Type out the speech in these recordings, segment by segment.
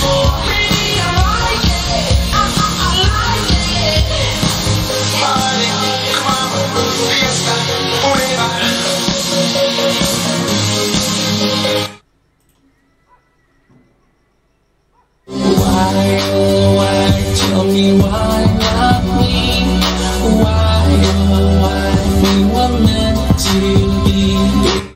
before. Baby, I like it. I like it. Party, come on, fiesta, forever. Why, oh why, tell me why not me? Why, oh why, we were meant to be.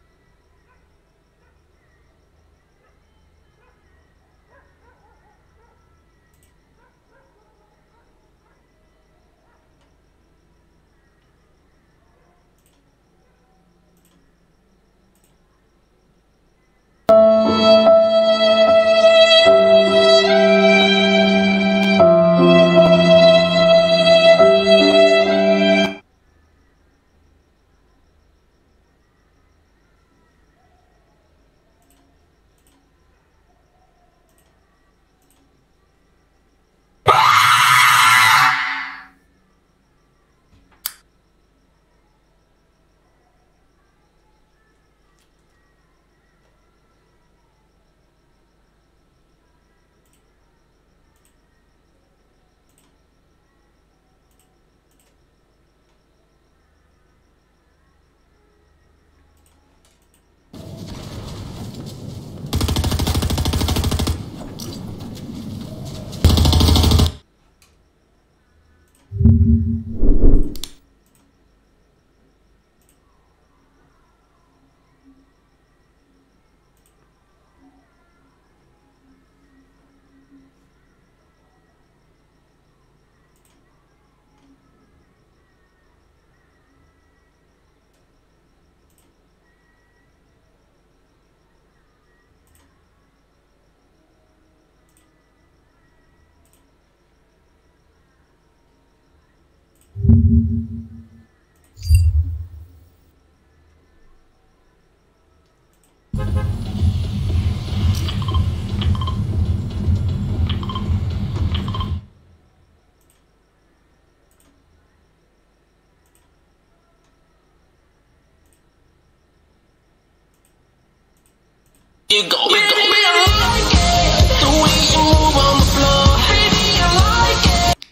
You go, baby, I like it. The way you move on the floor, baby, I like it.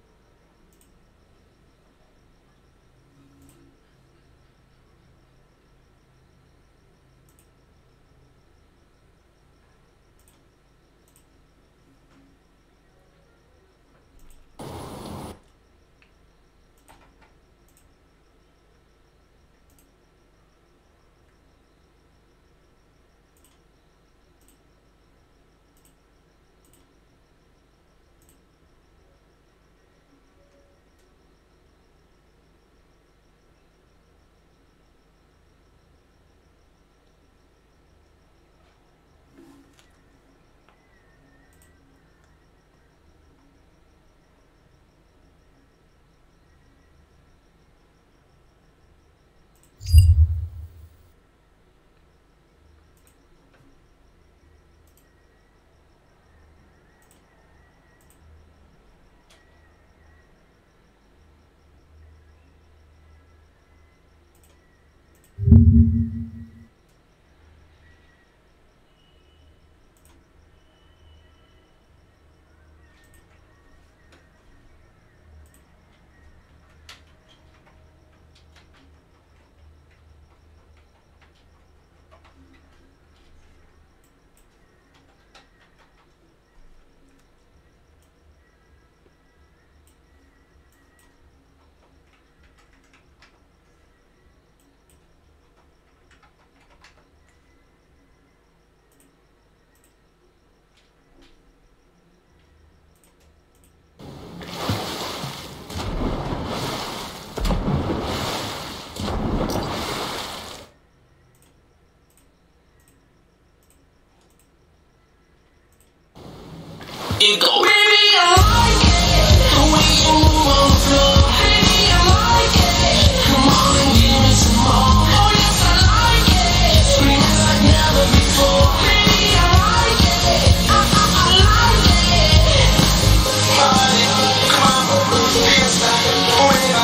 You go, baby, I like it. The way you move on the floor, baby, I like it. Come on and give me some more. Oh yes, I like it. Screaming like never before, baby, I like it. I like it. Party, come on, fiesta, forever.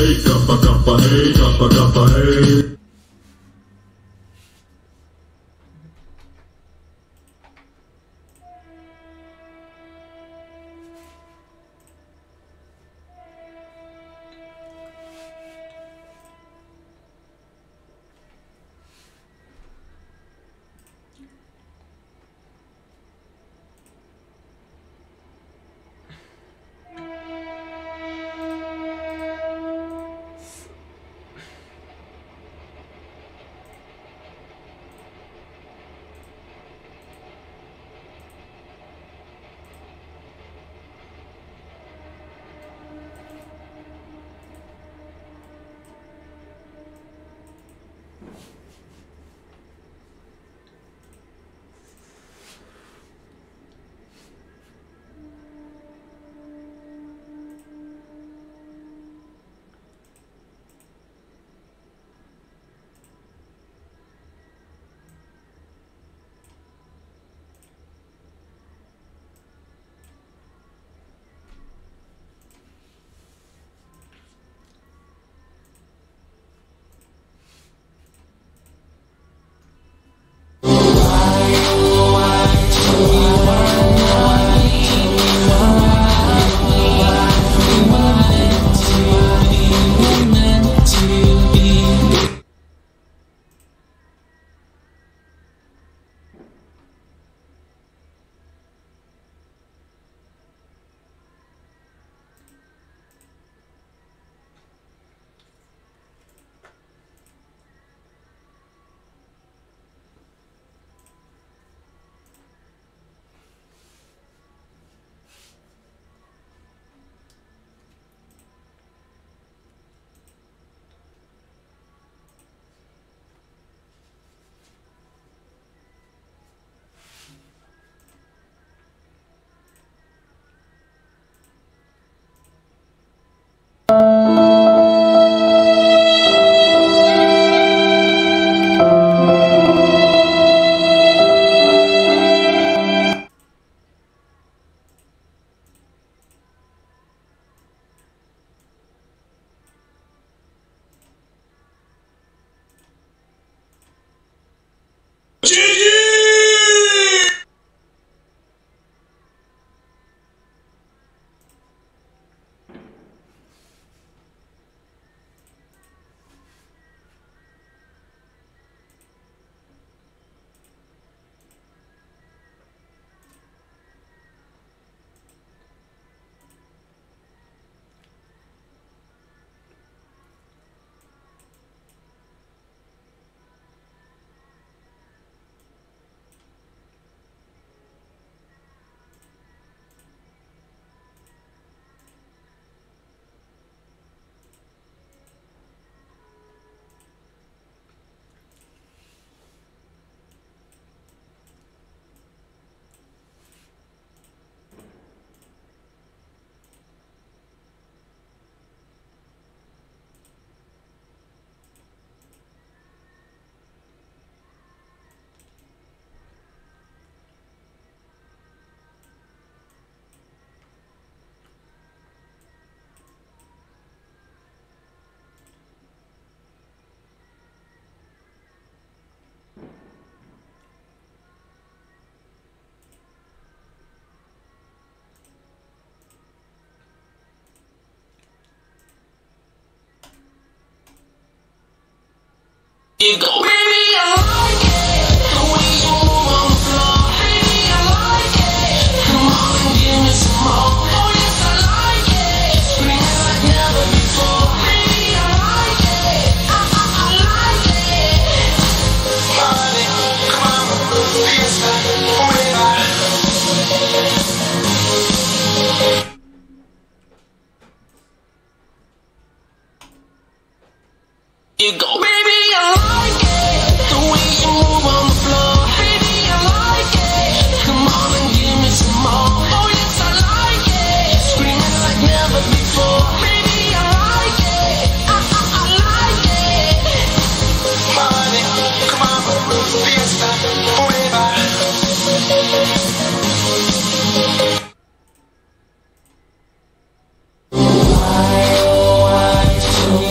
You go, baby, I like it. The way you move on the floor, baby, I like it. Come on and give me some more. Oh yes, I like it. Screaming like never before, baby, I like it. I like it. Party, come on, fiesta, forever. You go, baby, I like it. The way you move on the floor, baby, I like it. Come on and give me some more. Oh yes, I like it. Screaming like never before, baby, I like it. I like it. Party, come on, fiesta, forever. Why,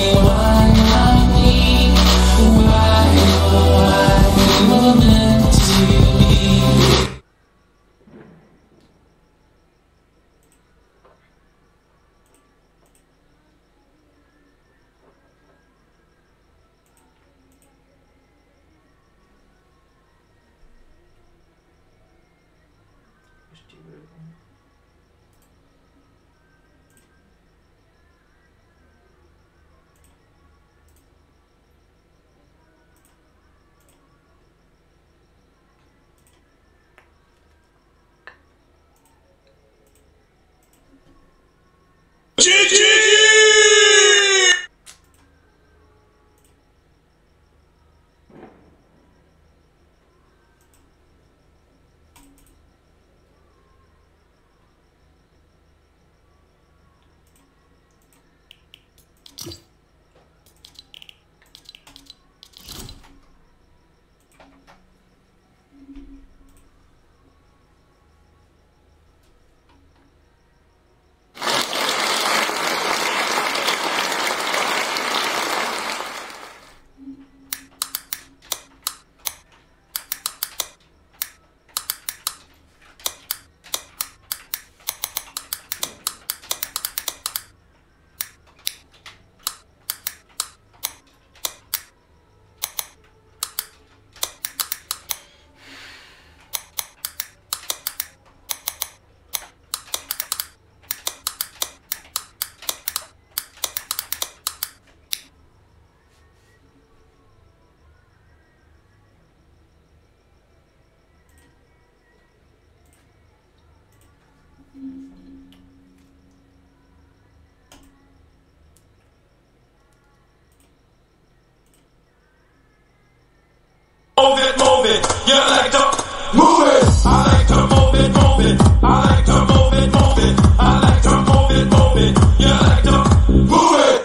Move it, you like to move it. I like to move it, move it. I like to move it, move it. I like to move it, move it. You like to move it.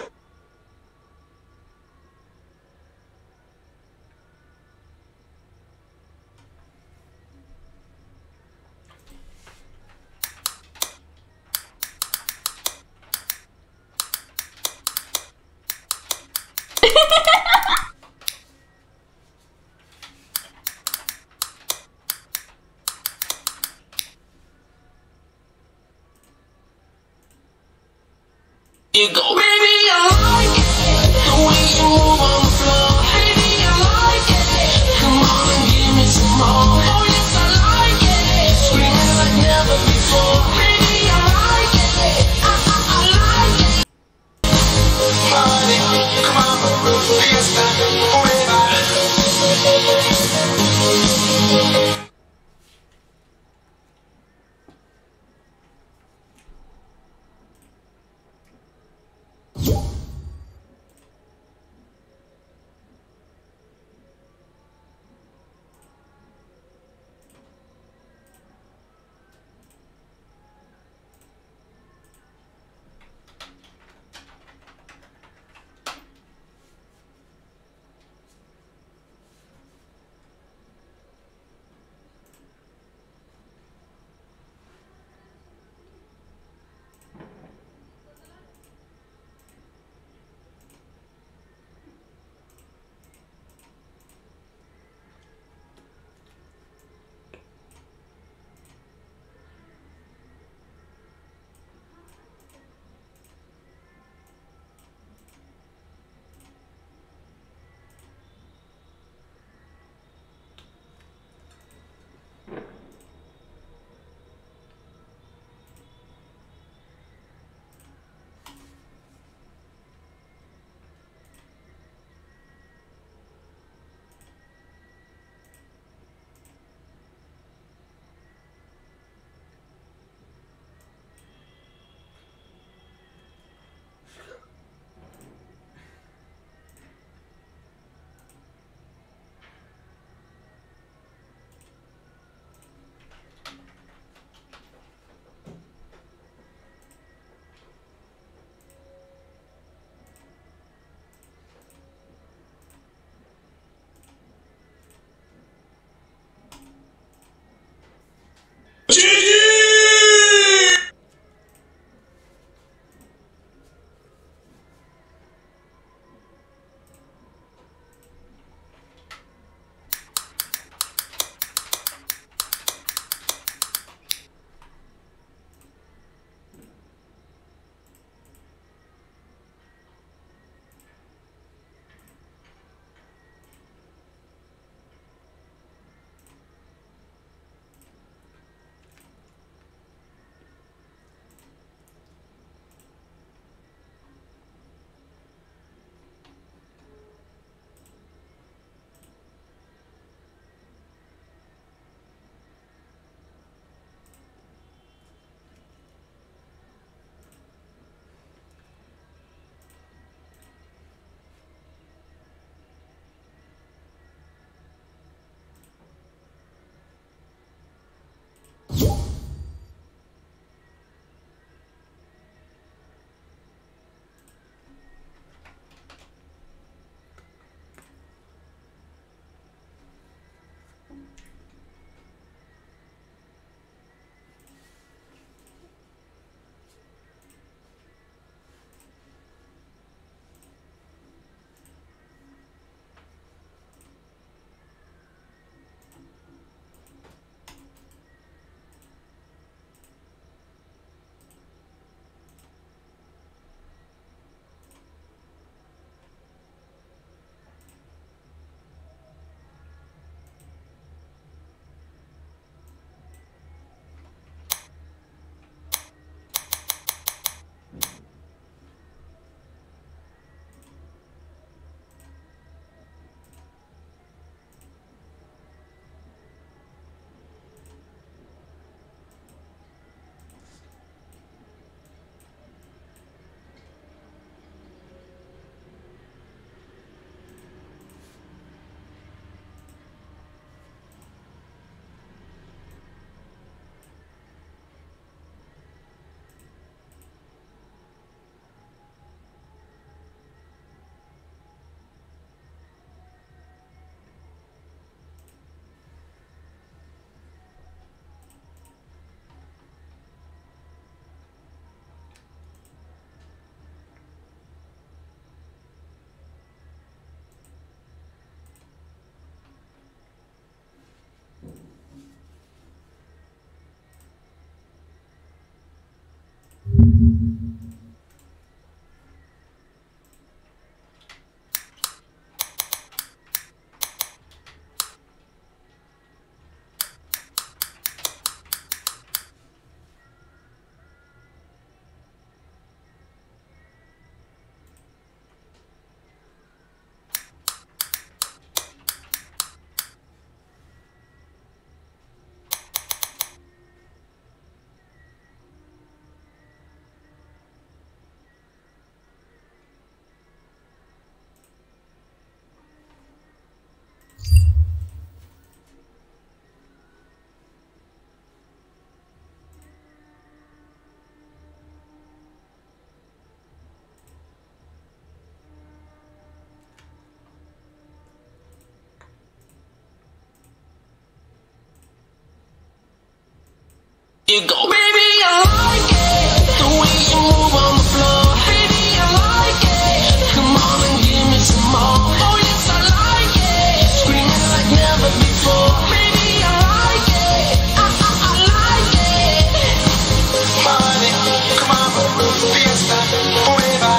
You go, baby, I like it. The way you move on the floor. Baby, I like it. Come on and give me some more. Oh yes, I like it. Screaming like never before. Baby, I like it. I like it. Money, come on, fiesta, forever.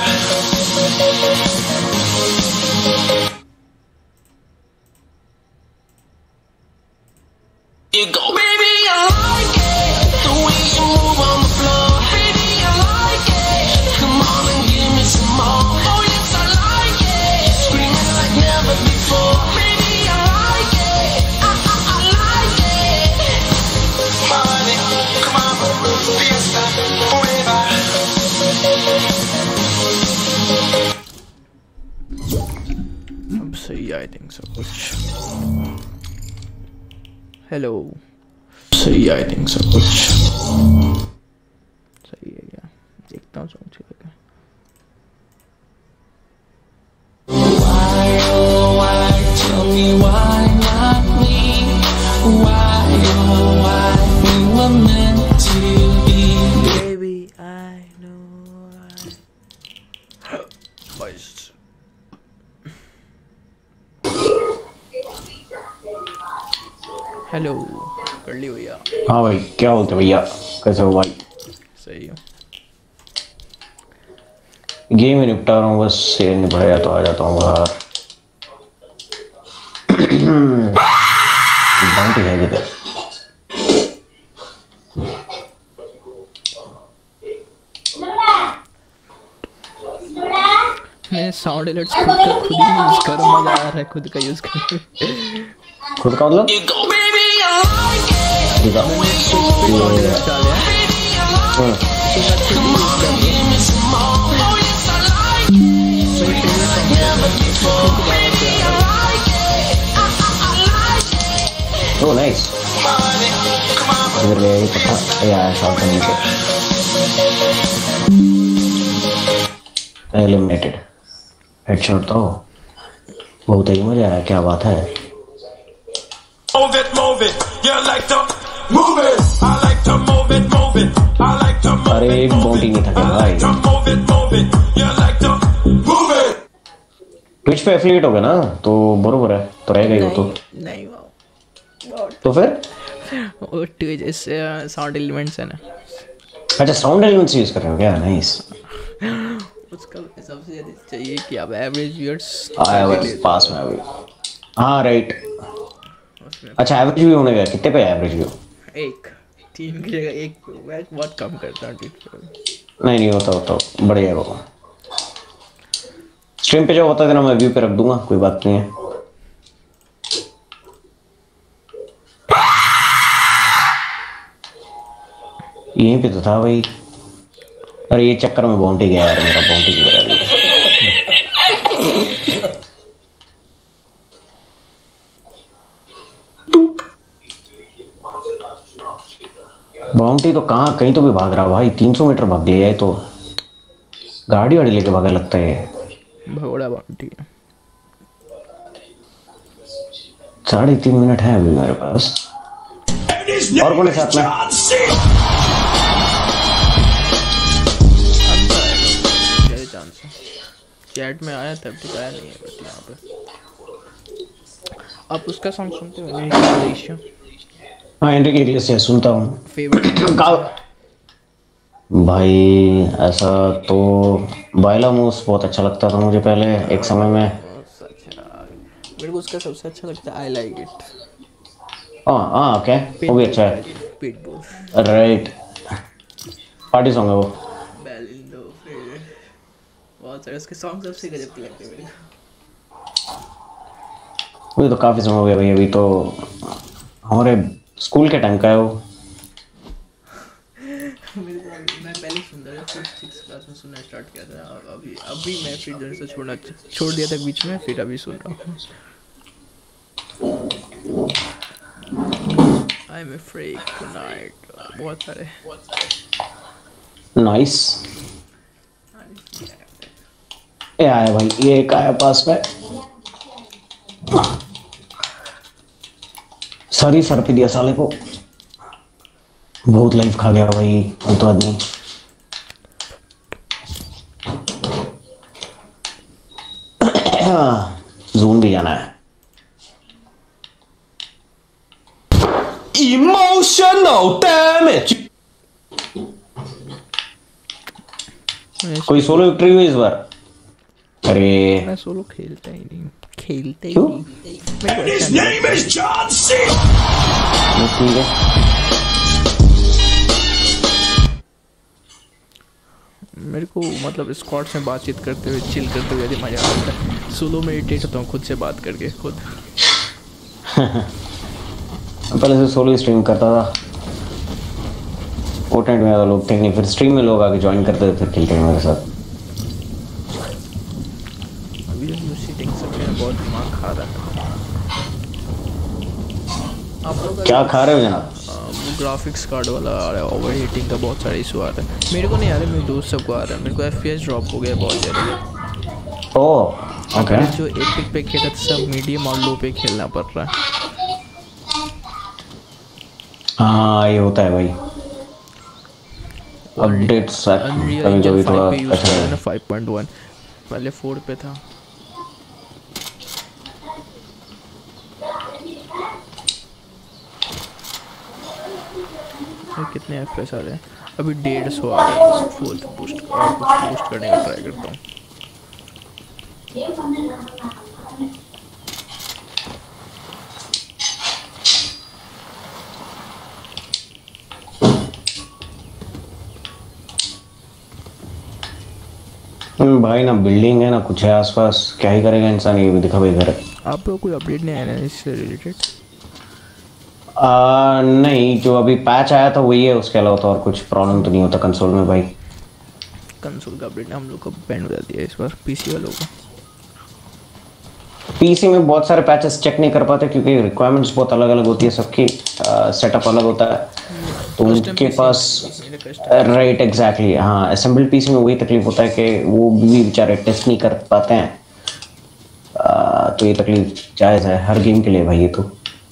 You go, baby, I like it. The way you move on the floor. Baby, I like it. Come on and give me some more. Oh yes, I like it. Screaming like never before. Baby, I like it. I like it. Money, come on, fiesta, forever. अब सही I think सब कुछ hello सही I think सब कुछ सही है क्या देखता हूँ सॉन्ग चलेगा Why, oh why, tell me why not me? Why, oh why, we were meant to be. baby I know voice hello कर ली भैया हाँ भाई क्या बोलते भैया कैसे हो भाई सही हो गेम ही निपटा रहा हूँ बस से निपट गया तो आ जाता हूँ बाहर बाउंटी है किधर मैं साउंड एलर्ट्स खुद ही यूज कर मजा आ रहा है खुद का यूज करने खुद का मतलब You go, baby, I like it. ठीक है साउंड एलर्ट्स डाले हैं Come on and give me some more. Oh yes, I like it. Screaming like never before. Baby, I like it. I like it. Oh nice Money, come on, इधर गया ये पता यार shot करने के eliminated headshot तो बहुत ही मजा आया क्या बात है move it. You like to move it. I like to move it, move it. I like to move अरे it, एक move बाउंटी it. नहीं था क्या I भाई like to move it, move it. You like to move it. Twitch पे affiliate हो गया ना तो बरोबर है तो रहेगा ही वो तो नहीं वाओ तो फिर वो टू जैसे साउंड एलिमेंट्स है ना अच्छा साउंड एलिमेंट्स यूज कर रहे हो क्या नाइस उसका सबसे ज्यादा चाहिए कि अब एवरेज व्यूअर्स आया बस पास में अभी हाँ राइट अच्छा एवरेज व्यू होने गया कितने पे एवरेज व्यू एक 3 की जगह एक मैं बहुत कम करता हूँ नहीं होता बढ़िया है वो स्ट्रीम पे जो होता है ना मैं व्यू पे रख दूंगा कोई बात नहीं है यहीं पे तो था भाई अरे ये चक्कर में बाउंटी गया यार मेरा बाउंटी की बराबरी बाउंटी तो कहाँ कहीं तो भी भाग रहा भाई 300 मीटर भाग गया है तो गाड़ी वाड़ी लेके भागा लगता है भगोड़ा बाउंटी है 3.5 मिनट है अभी मेरे पास और कौन है साथ में क्या चांस है चैट में आया तब तक आया नहीं है बट यहाँ पे आप उसका सॉन्ग सुनते हो रेशियो हाँ एंट्री के लिए सुनता हूँ फेवरेट भाई ऐसा तो बाइला मूस बहुत अच्छा लगता था मुझे पहले एक समय में मेरे को उसका सबसे अच्छा लगता है आई लाइक इट हाँ क्या वो भी अच्छा है पिटबुल राइट पार्टी सॉन्ग है वो बेलिंडो फिर बहुत सारे उसके सॉन्ग सबसे गजब के लगते हैं मेरे को वो तो काफी समय हो गया भाई अभी तो हमारे स्कूल के टाइम का है वो मैं पहले सुनता था फिर 6 क्लास में सुनना स्टार्ट किया था अभी मैं फिर जन से छोड़ दिया था बीच में फिर अभी सुन रहा हूँ आई एम अफ्रेड टुनाइट बहुत सारे नाइस ये आया भाई ये एक आया पास में सर ही सर पे दिया साले को बहुत लाइफ खा गया भाई हम तो आदमी। जून भी जाना है। Emotional damage. कोई सोलो विक्ट्री हुई इस बार? अरे मैं सोलो खेलता ही नहीं, खेलते ही क्यों? नहीं। मेरे को अच्छा नहीं Name is John C. ठीक है। मेरे को मतलब स्क्वाड से बातचीत करते हुए चिल करते हुए यदि मजा आता है। सोलो मेडिटेट होता हूँ खुद से बात करके खुद। पहले से सोलो स्ट्रीम करता था, फोर्टनाइट में ज़्यादा लोग थे नहीं, फिर स्ट्रीम में लोग आके ज्वाइन करते थे, फिर खेलते थे मेरे साथ। अभी जो सीटिंग सब मेरा बहुत दिमाग खा रहा है। आप लोग क्या खा रहे हो जनाब? वो ग्राफिक्स कार्ड वाला आ रहा है, ओवर हीटिंग का बहुत सारा इशू आ रहा है। मेरे को नहीं आ रहा, मेरे दोस्त सबको आ रहा है। मेरे को FPS ड्रॉप हो गया बहुत ज़्यादा। Oh okay. जो एपिक पे खेला था सब मीडियम और लो पे खेलना पड़ रहा है। हाँ ये होता है भाई, अपडेट्स कभी कभी थोड़ा अच्छा है। 5.1 पहले 4 पे था। कितने FPS आ रहे हैं अभी? 150 आ रहे हैं। फुल बूस्ट और कुछ बूस्ट करने का ट्राई करता हूँ। भाई ना बिल्डिंग है ना कुछ है आसपास, क्या ही करेगा इंसान, ये भी दिखा भाई घर। आप लोग कोई अपडेट नहीं आया ना इससे रिलेटेड? नहीं, जो अभी पैच आया था वही है, उसके अलावा तो और कुछ प्रॉब्लम तो नहीं होता कंसोल में भाई। कंसोल का अपडेट हम लोग को बैंड बजा दिया इस बार पीसी वालों को। पीसी में बहुत सारे पैचेस चेक नहीं कर पाते क्योंकि रिक्वायरमेंट्स बहुत अलग अलग होती है सबकी, सेटअप अलग होता है तो उनके पास। राइट एग्जैक्टली, हाँ असेंबल्ड पीसी में वही तकलीफ होता है कि वो भी बेचारे टेस्ट नहीं कर पाते हैं। तो ये तकलीफ जायज़ है हर गेम के लिए भाई ये तो।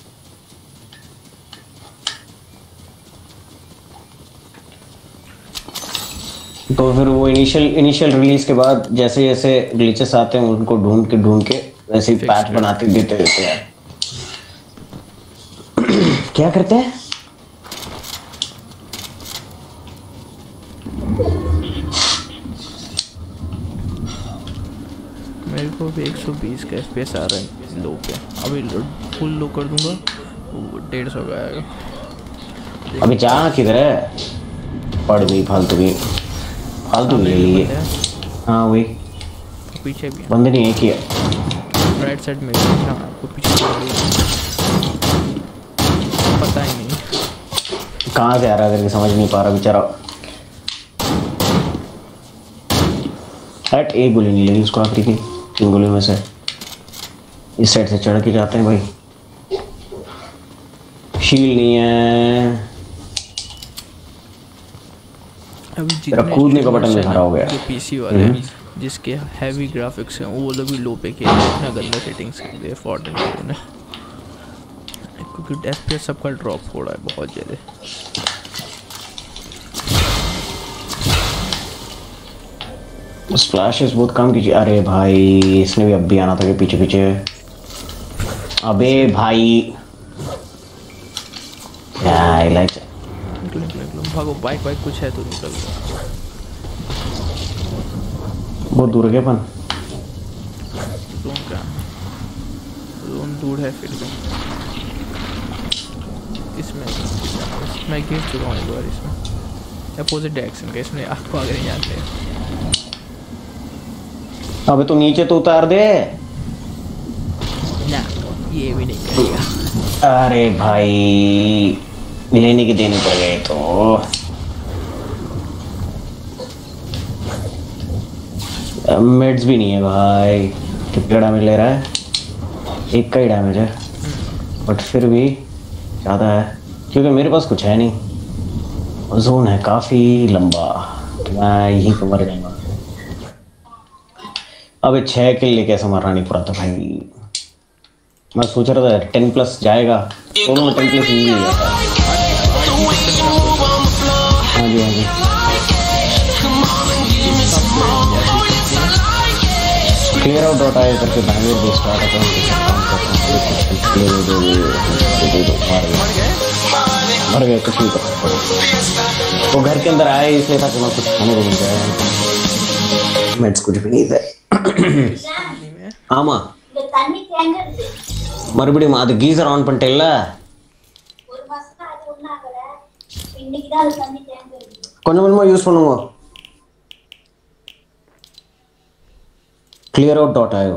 तो फिर वो इनिशियल रिलीज के बाद जैसे जैसे ग्लिचेस आते हैं उनको ढूंढ के वैसे ही पैच बनाते देते रहते हैं। क्या करते हैं? मेरे को भी 120 का FPS आ रहा है लो पे। अभी फुल लो कर दूंगा 150 का आएगा। अभी जा किधर है? पड़ गई फालतू की ले ली है। हाँ वही पीछे भी बंदे नहीं, एक ही है राइट साइड में। आपको पीछे पता ही नहीं कहाँ से आ रहा है करके समझ नहीं पा रहा बेचारा। हट, एक गोली नहीं लगी उसको आखिरी की 3 गोलियों में से। इस साइड से चढ़ के जाते हैं भाई। शील्ड नहीं है, अभी तेरा कूदने का बटन भी खड़ा हो गया। जो पीसी वाले हैं जिसके हैवी ग्राफिक्स हैं वो लोग भी लो पे खेल रहे हैं इतना गंदा सेटिंग्स के लिए फोर्टनाइट ने, क्योंकि एफपीएस सबका ड्रॉप हो रहा है बहुत ज़्यादा। स्प्लैशेस बहुत कम कीजिए। अरे भाई इसने भी अब भी आना था कि पीछे पीछे। अबे भाई लाइक निकलो भागो, बाइक कुछ है तो निकल। बहुत दूर है क्या अपन? जोन दूर है फिर भी। इसमें मैं गिर चुका हूँ एक बार इसमें। अपोजिट डायरेक्शन का इसमें आपको आगे नहीं जानते। अबे तो नीचे तो उतार दे ना, ये भी नहीं करेगा। अरे भाई लेने के देने पड़ गए तो। मेड्स भी नहीं है भाई। कितना डैमेज ले रहा है? 1 का ही डैमेज है बट फिर भी ज़्यादा है क्योंकि मेरे पास कुछ है नहीं। जोन है काफ़ी लंबा तो मैं यहीं पर मर जाऊंगा। अबे 6 किल लेके ऐसा मरना नहीं पड़ा था भाई। मैं सोच रहा था 10+ जाएगा, दोनों में 10+ नहीं जाता। जी हाँ जी क्लियर आउट डॉट आई करके बैंगलोर बेस्ड आ रहा था मर गए कुछ नहीं कर वो घर के अंदर आए इसलिए था कि मैं कुछ खाने को मिल जाए मेड्स कुछ भी नहीं थे आमा மறுபடியும் அது கீசர் ஆன் பண்ணிட்டேல்ல ஒரு மாசமா அது ஒண்ணு ஆகல இன்னைக்கு தான் அது தண்ணி டேங்க் இருக்கு கொஞ்சம் கொஞ்சமா யூஸ் பண்ணுங்க clearout.io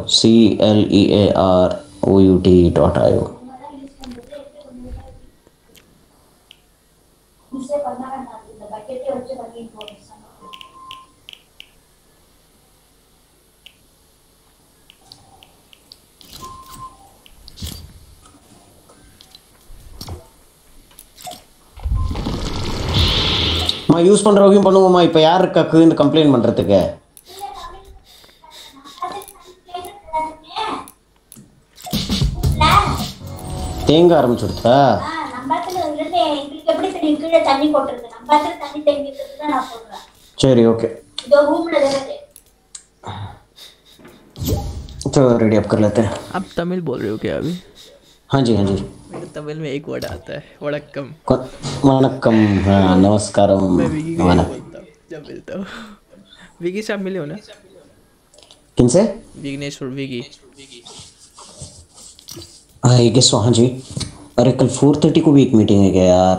clearout.io मुझसे पढ़ना करना था बकेट के ऊपर लगी इन्फॉर्मेशन मैं यूज பண்றவங்க பண்ணுவோமா இப்போ யார் இருக்காக்கு இந்த கம்ப்ளைன்ட் பண்றதுக்கு தேங்க ஆரம்பிச்சுடுதா நம்பத்துல இருந்து உங்களுக்கு எப்படி தெரியும் கீழ தண்ணி போட்டுருக்கு நம்பத்துல தண்ணி தேங்கி இருக்குன்னு நான் சொல்றேன் சரி ஓகே दो रूम में रहते तो रेडी अप कर लेते हैं आप तमिल बोल रहे हो क्या अभी हाँ जी मेरे तमिल में एक वर्ड आता है वड़क्कम वणक्कम हाँ नमस्कारम मैं विकी को बोलता हूँ जब मिलता हूँ विकी से आप मिले हो ना किनसे विघ्नेश्वर विकी आई गेस हाँ जी अरे कल 4:30 को भी एक मीटिंग है क्या यार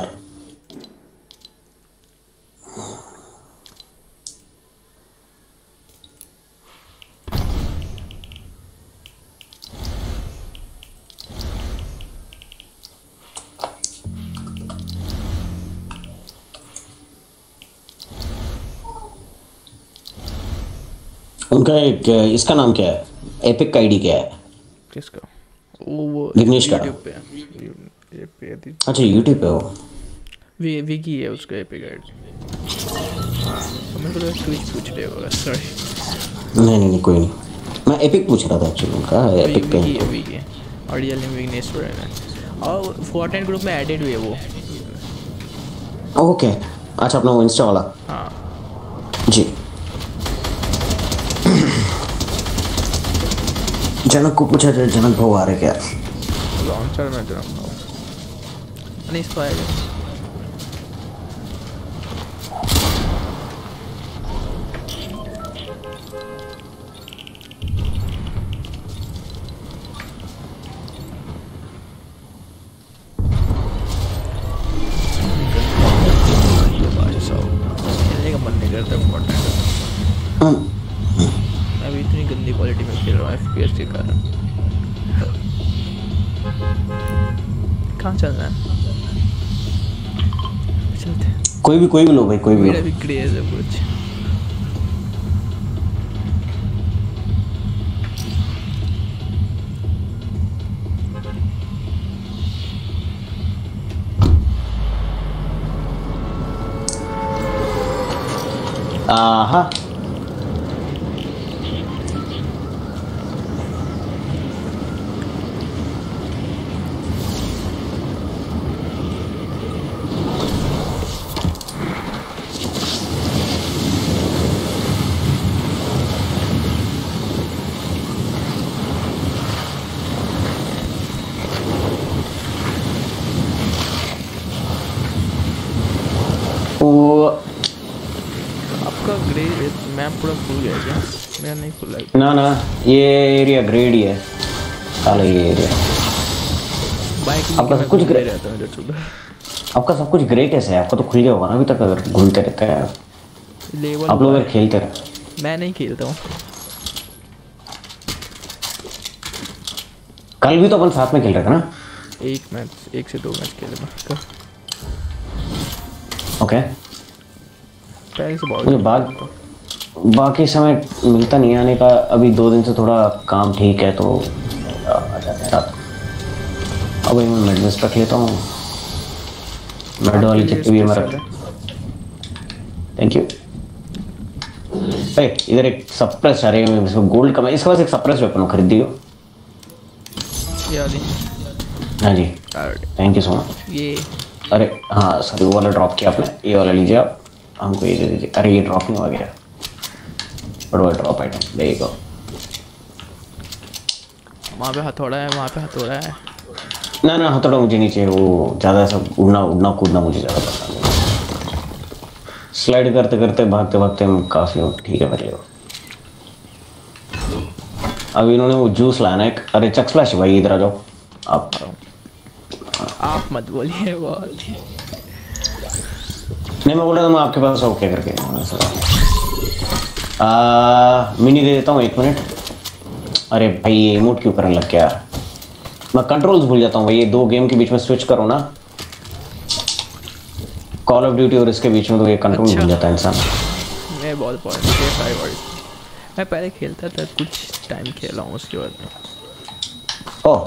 उनका एक इसका नाम क्या है एपिक का आईडी क्या है किसका वो विघ्नेश का YouTube पे अच्छा यूट्यूब पे हो विकी है उसका एपिक आईडी मेरे को स्विच पूछ रहे होगा सॉरी नहीं कोई नहीं मैं एपिक पूछ रहा था एक्चुअली उनका एपिक का विकी और रियल नेम विघ्नेश्वर है और फोर्टनाइट ग्रुप में एडेड हुए वो ओके अच्छा अपना वो इंस्टा वाला हाँ जी जनक को पूछा जाए जनक भाव आ रहे क्या लॉन्चर में जनक भाव नहीं फायर खेलने का मन नहीं करता फोर्टनाइट अभी इतनी गंदी क्वालिटी में खेल रहा हूँ FPS के कारण कहाँ चलना है चलते कोई भी लो भाई कोई भी मेरा भी क्रेज है कुछ आहा आपका ग्रे मैप पूरा खुल गया क्या मेरा नहीं खुला है ना ये एरिया ग्रेड ही है साला ये एरिया बाइक आपका सब कुछ ग्रे रहता है इधर सुबह आपका सब कुछ ग्रे कैसे है आपका तो खुल गया होगा ना अभी तक अगर घूमते रहते हैं लेवल आप लोग अगर खेलते रहे मैं नहीं खेलता हूँ कल भी तो अपन साथ में खेल रहे थे ना एक से दो मैच खेले कल ओके पहले से मुझे बाकी समय मिलता नहीं आने का अभी 2 दिन से थोड़ा काम ठीक है तो आ जाते हैं साथ अब मैं मेडल्स रख लेता हूँ मेडल वाली जितनी भी मैं रख थैंक यू इधर एक सप्रेस आ रही है गोल्ड का मैं इसके पास एक सप्रेस वेपन खरीद दियो हाँ जी थैंक यू सो मच ये अरे हाँ सॉरी वो वाला ड्रॉप किया आपने ये वाला लीजिए आप हमको ये दे दीजिए। अरे ये ड्रॉप नहीं हो गया, बड़ा ड्रॉप आइटम देखो। वहाँ पे हथौड़ा है, वहाँ पे हथौड़ा है। ना ना हथौड़ा मुझे नहीं चाहिए, वो ज़्यादा सब उड़ना कूदना मुझे ज़्यादा पसंद नहीं। स्लाइड करते करते भागते भागते हम काफ़ी ठीक है मेरे लिए। अब इन्होंने वो जूस लाना है। अरे चक स्प्लैश भाई इधर आ जाओ आप मत बोलिए बहुत। नहीं मैं बोल रहा था मैं आपके पास आऊँ क्या करके। मिनी दे देता हूँ 1 मिनट। अरे भाई ये इमोट क्यों करने लग गया, मैं कंट्रोल्स भूल जाता हूँ भाई। ये 2 गेम के बीच में स्विच करो ना, कॉल ऑफ ड्यूटी और इसके बीच में, तो ये कंट्रोल भूल जाता है इंसान। मैं बहुत मैं पहले खेलता था, कुछ टाइम खेला हूँ, उसके बाद ओह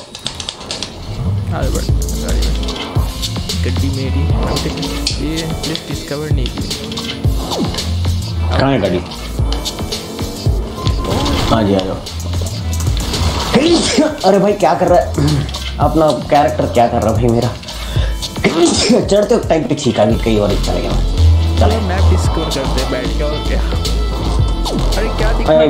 गड्डी मेरी ये प्लेस डिस्कवर नहीं की। कहाँ है गाड़ी? हाँ जी आ जाओ। अरे भाई क्या कर रहा है अपना कैरेक्टर, क्या कर रहा है भाई मेरा? चढ़ते वक्त टाइम पे छीका भी कई और चले गया। चलो मैप डिस्कवर करते हैं बैठ के, और क्या। अरे क्या दिख रहा है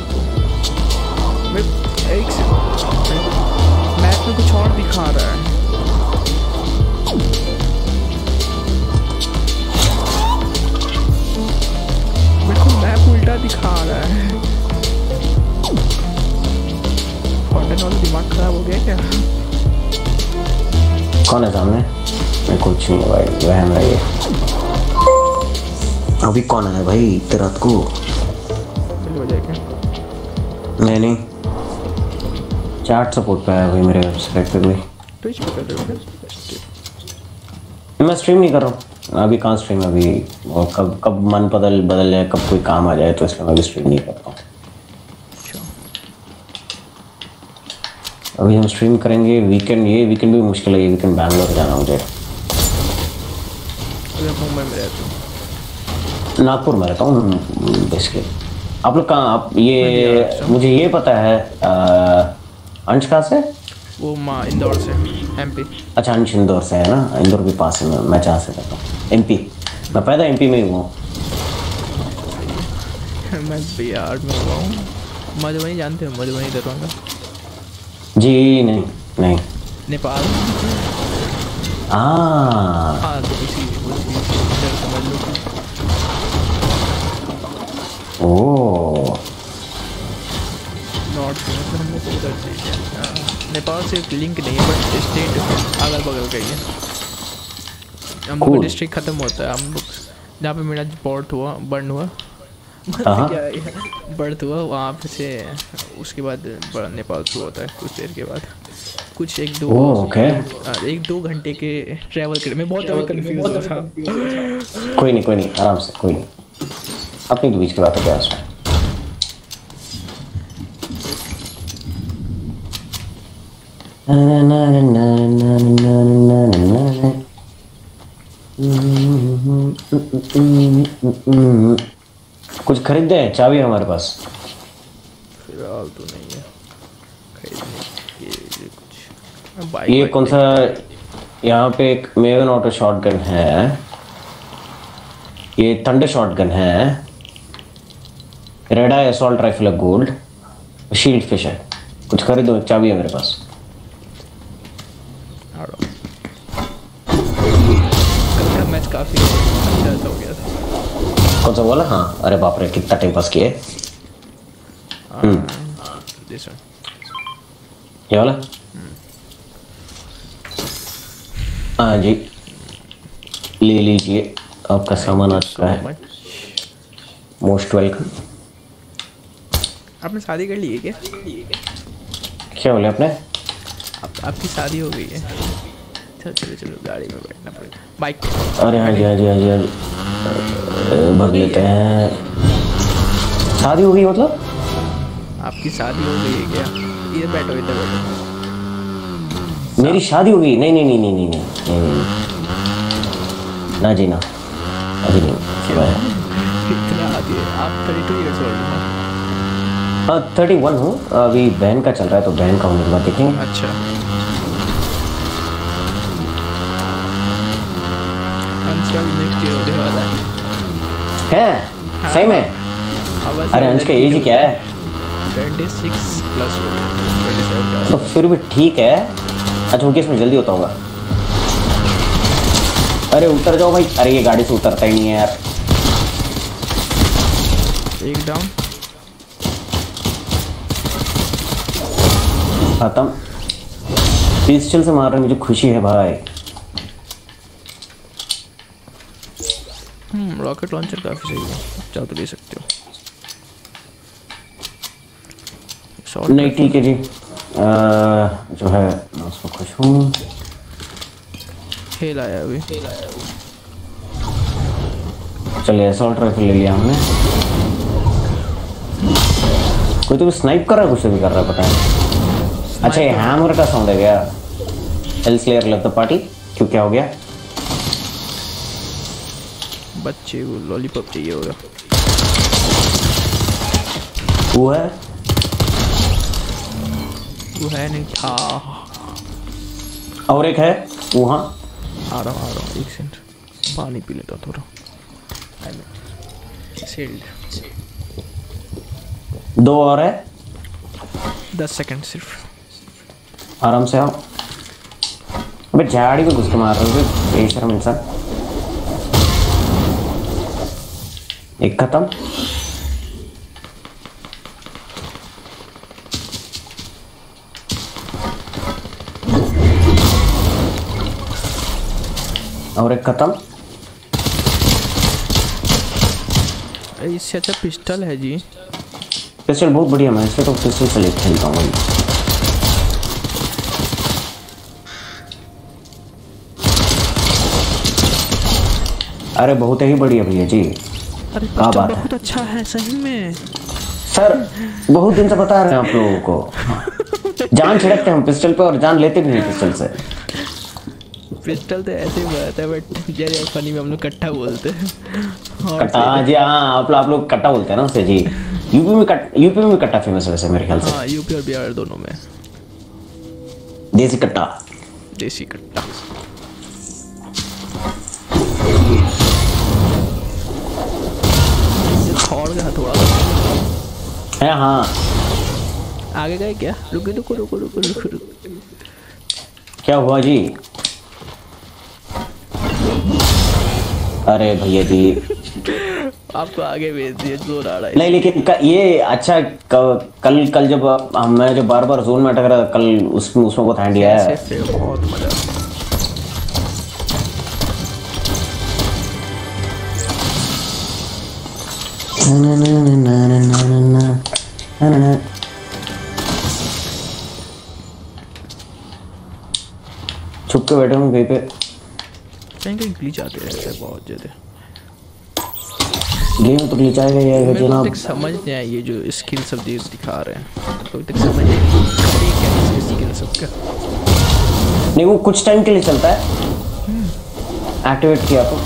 एक से मैप में कुछ और दिखा रहा है। मेरे को मैप उल्टा दिखा रहा है। कॉन्टेंट वाला दिमाग खराब हो गया क्या? कौन है सामने? मैं कुछ नहीं भाई, वह है ये। अभी कौन है भाई इतनी रात को? हो जाएगा। नहीं चैट सपोर्ट पे आया भाई मेरे वेबसाइट पे कोई। ट्विच पे कर रहे हो? मैं स्ट्रीम नहीं कर रहा हूँ अभी, कहाँ स्ट्रीम अभी, और कब मन बदल जाए, कब कोई काम आ जाए, तो इसलिए मैं अभी स्ट्रीम नहीं करता हूँ। अभी हम स्ट्रीम करेंगे वीकेंड, ये वीकेंड भी मुश्किल है, ये वीकेंड बैंगलोर जाना मुझे। मुंबई में रहता हूँ, नागपुर में रहता हूँ बेसिकली। आप लोग कहाँ? आप ये मुझे ये पता है अंश कहाँ से? वो माँ इंदौर से, एमपी। अच्छा अंश इंदौर से है ना, इंदौर के पास है। मैं जहाँ से रहता हूँ एमपी, मैं पैदा एमपी में ही हुआ। मैं बिहार में हुआ हूँ। मधुबनी जानते हो? मधुबनी दरभंगा जी नहीं नेपाल। हाँ तो इसी समझ लो। ओह नॉर्थ में हम लोग को उधर से नेपाल से लिंक नहीं है, बट स्टेट अगल बगल का ही है। हम लोग का डिस्ट्रिक्ट ख़त्म होता है, हम लोग जहाँ पे मेरा बर्थ हुआ बर्थ हुआ वहाँ पे से, उसके बाद नेपाल शुरू होता है कुछ देर के बाद, कुछ 1-2 घंटे के ट्रैवल कर। मैं बहुत ज़्यादा कंफ्यूज था। कोई नहीं आराम से, कोई नहीं, अपनी तो बीच की बात है क्या उसमें। कुछ खरीदते हैं? चाबी है हमारे पास फिलहाल तो नहीं है खरीदने के कुछ। ये कौन सा? यहाँ पे एक मेवन ऑटो शॉटगन है, ये थंडर शॉटगन है, रेड आई असॉल्ट राइफल है गोल्ड, शील्ड फिश है। कुछ खरीदो, चाबी है मेरे पास। कल का मैच काफ़ी अच्छा हो गया था। कौन सा बोला? हाँ अरे बाप रे कितना टाइम पास किए। ये वाला? हाँ जी ले लीजिए, आपका सामान आ चुका है। Most welcome. आपने शादी कर ली है क्या? क्या बोले आपने? आपकी शादी हो गई है? चलो गाड़ी में बैठना पड़ेगा, बाइक। अरे हाँ जी भग लेते हैं। शादी हो गई मतलब? आपकी शादी हो गई है क्या? इधर बैठो मेरी शादी हो गई? नहीं ना जी ना, अभी नहीं। इतना आदि है आप? 32 ईयर्स ओल्ड हो? हाँ 31 हूँ अभी। बहन का चल रहा है तो बहन का होने के बाद देखेंगे। अच्छा नेक्स्ट ईयर होने वाला है। है सही में? आवाज अरे अंश का एज क्या है? 26 प्लस हो गया, 27 तो फिर भी ठीक है। अच्छा उनके इसमें जल्दी होता होगा। अरे उतर जाओ भाई। अरे ये गाड़ी से उतरता ही नहीं है यार। एक डाउन। खत्म। पिस्टल से मार रहे मुझे खुशी है भाई। रॉकेट लॉन्चर काफी सही है, चाहो तो ले सकते हो। नहीं ठीक है जी। जो है मैं उसमें खुश हूँ। खेल आया अभी। चलिए असॉल्ट राइफल ले लिया हमने। कोई तो भी स्नाइप कर रहा है, कुछ भी कर रहा है पता नहीं। अच्छा ये हैमर का साउंड है क्या? Elslayer left the party. क्यों क्या हो गया? बच्चे को लॉलीपॉप चाहिए होगा। वो है नहीं था। और एक है वहाँ। आ रहा हूँ एक सेकंड, पानी पी लेता थोड़ा। शील्ड 2 और है। 10 सेकंड सिर्फ। आराम से आओ। अबे झाड़ी को घुस के मार रहे हो बेशरम इंसान। एक खत्म। और एक खत्म। इससे अच्छा पिस्टल है जी। पिस्टल बहुत बढ़िया। मैं इससे तो पिस्टल से लेकर खेलता हूँ भाई। अरे बहुत ही बढ़िया भैया जी। अरे क्या पिस्टल बात है बहुत अच्छा है सही में। सर। बहुत दिन से बता रहे हैं आप लोगों को। जान छिड़कते हैं हम पिस्टल पे और जान लेते भी नहीं पिस्टल से। पिस्टल तो ऐसे ही बात है, बट जैसे फनी में हम लोग कट्टा बोलते हैं। कट्टा। हाँ जी हाँ, आप लोग कट्टा बोलते हैं ना उसे जी। यूपी में भी कट्टा फेमस है वैसे मेरे ख्याल से। हाँ यूपी और बिहार दोनों में। देसी कट्टा। देसी कट्टा। थोड़ का थोड़ा है हाँ। आगे गए क्या? रुको रुको रुको रुको रुको रुको। क्या हुआ जी? अरे भैया जी आपको आगे भेज दिए, जोर आ रहा है। नहीं लेकिन ये अच्छा कल जब मैं जो बार बार जोन में अटक रहा कल उसमें बहुत हैंडी आया है। ऐसे बहुत मजा। छुप के बैठे हूँ कहीं पे। कहीं कहीं ग्लिच आते रहते हैं बहुत ज्यादा। गेम तो ग्लिच आएगा ही आएगा जनाब। तक समझ नहीं आई ये जो स्किल सब दिखा रहे हैं, तो तक समझ नहीं आई क्या है स्किल सबका। नहीं वो कुछ टाइम के लिए चलता है, एक्टिवेट किया तो।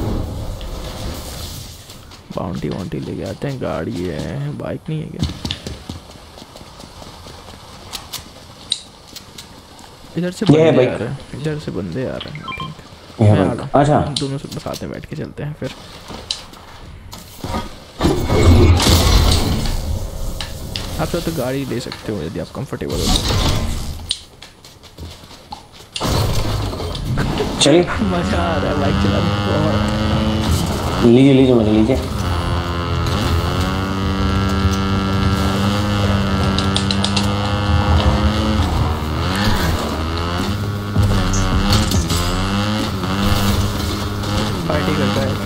बाउंटी लेके आते हैं। गाड़ी है, बाइक नहीं है क्या? इधर से बंदे आ रहे हैं, इधर से बंदे आ रहे हैं। मैं आ रहा हूं। अच्छा दोनों से साथ में बैठ के चलते हैं फिर। आप तो गाड़ी ले सकते हो यदि आप कंफर्टेबल हो। चलिए मजा आ रहा है बाइक चलाने। लीजिए मजा लीजिए। पार्टी करता है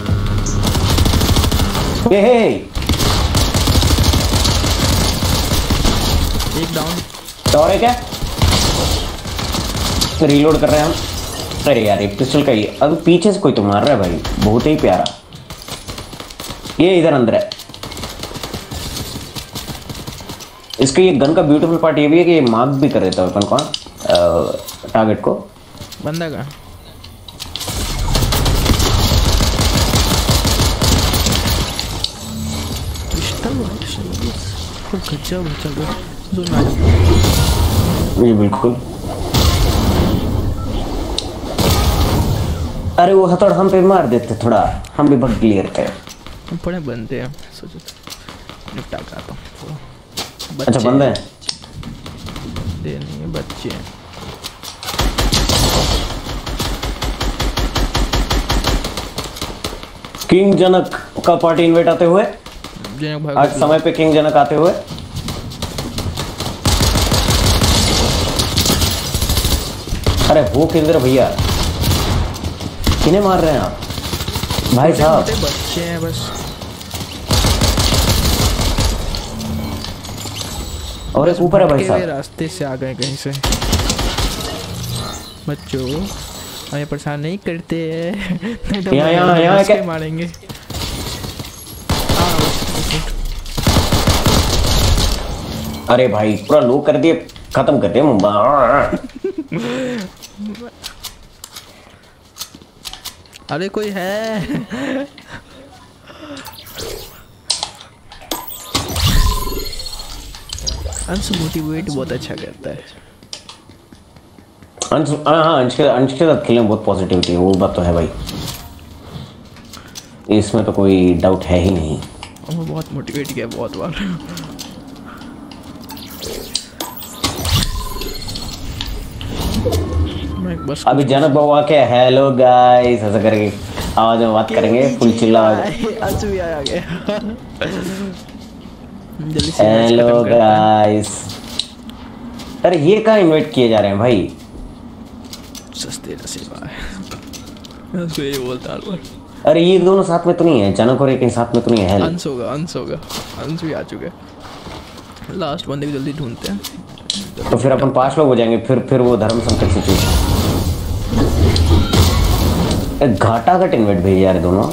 हे एक डाउन। और है क्या? रीलोड कर रहे हैं हम। अरे यार एक पिस्टल का ही अब पीछे से कोई तो मार रहा है भाई, बहुत ही प्यारा। ये इधर अंदर है। इसके ये गन का ब्यूटीफुल पार्ट ये भी है कि ये मार्क भी कर देता है अपन को, टारगेट को। बंदा का गजब चल रहा है। ये बिल्कुल। अरे वो हथौड़ हम पे मार देते थोड़ा, हम भी भग लिए रहते हैं। बड़े बंदे हैं, सोचो निपटा के आता हूँ। अच्छा बंदे हैं, बंदे नहीं है, बच्चे हैं। किंग जनक का पार्टी इनवाइट आते हुए, जनक भाई आज समय पे किंग जनक आते हुए। अरे वो किधर भैया, किन्हें मार रहे हैं आप भाई साहब? बच्चे हैं बस। और एक ऊपर है भाई साहब, रास्ते से आ गए कहीं से। बच्चों हमें परेशान नहीं करते हैं। तो यहाँ क्या मारेंगे। अरे भाई पूरा लो कर दिए, खत्म कर दिया मुंबई। अरे कोई है? अंश मोटिवेट बहुत अच्छा करता है। अंश के साथ खेलने में बहुत पॉजिटिविटी है, वो बात तो है भाई, इसमें तो कोई डाउट है ही नहीं। वो बहुत मोटिवेट किया बहुत बार। बस अभी जनक बाबू आके हेलो गाइस ऐसा करके आवाज में बात करेंगे, फुल चिल्ला आवाज। भी आ गया। जल्दी से हेलो गाइस। अरे ये कहाँ इनवाइट किए जा रहे हैं भाई? सस्ते नसीब है, उसको ये बोलता है। अरे ये दोनों साथ में तो नहीं है, जनक और एक साथ में तो नहीं है। अंश होगा, अंश भी आ चुके हैं। लास्ट बंदे को जल्दी ढूंढते हैं, तो फिर अपन 5 लोग हो जाएंगे, फिर वो धर्म संकट सिचुएशन। घाटा घट इन्वाइट भेज यार दोनों।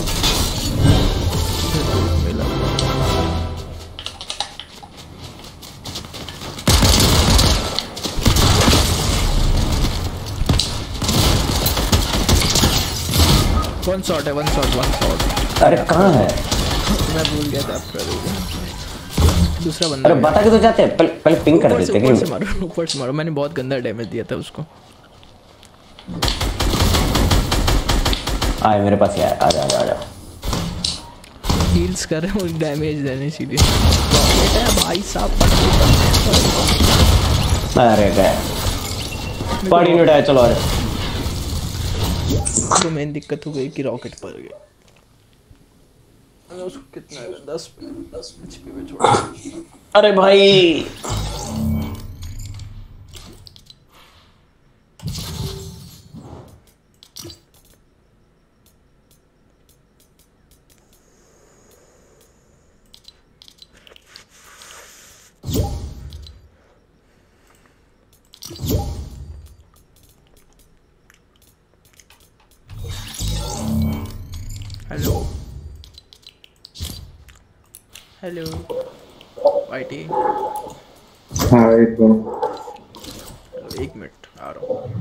One shot. अरे कहाँ है? मैं भूल गया था आपका। दूसरा बंदा। अरे बता के तो जाते हैं, पहले पिंग कर देते हैं। ऊपर से मारो, मैंने बहुत गंदा डैमेज दिया था उसको। आए मेरे पास यार, आ जा। हील्स कर रहे हैं और डैमेज देने सीधे भाई साहब। अरे गए पार्टी नहीं उठाया, चलो आ जाओ। तो मेन दिक्कत हो गई कि रॉकेट पर गए। उसको कितना है? 10 HP पे छोड़ा। अरे भाई hello Whitey. Hi bro. 1 minute आ रहा हूँ।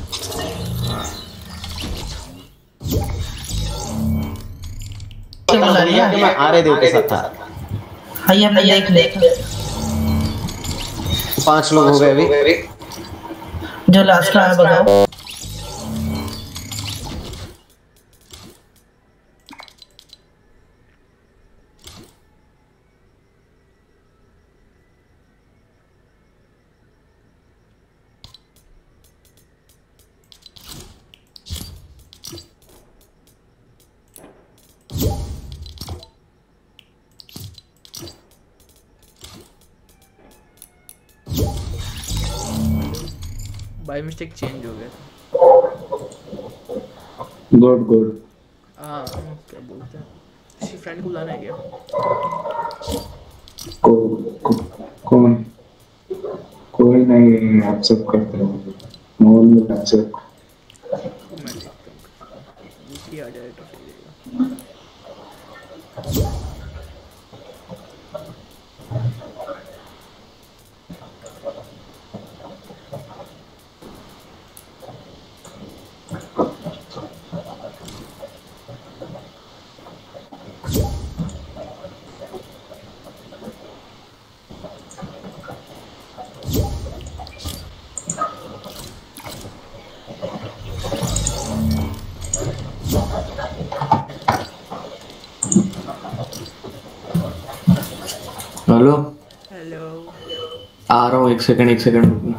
मैं आ रहे देव के साथ था। हाय हमने देख लिया। 5 लोग हो गए अभी। जो लास्ट का है बताओ। बाय मिस्टेक चेंज हो गया। गुड। हाँ क्या बोलते हैं, किसी फ्रेंड को बुलाना है क्या? कौन? कोई नहीं, आप सब करते हो मोल में आप सब। मैं देखता हूँ आ जाए तो सही रहेगा। Hello hello. आ रहा हूँ, एक सेकंड।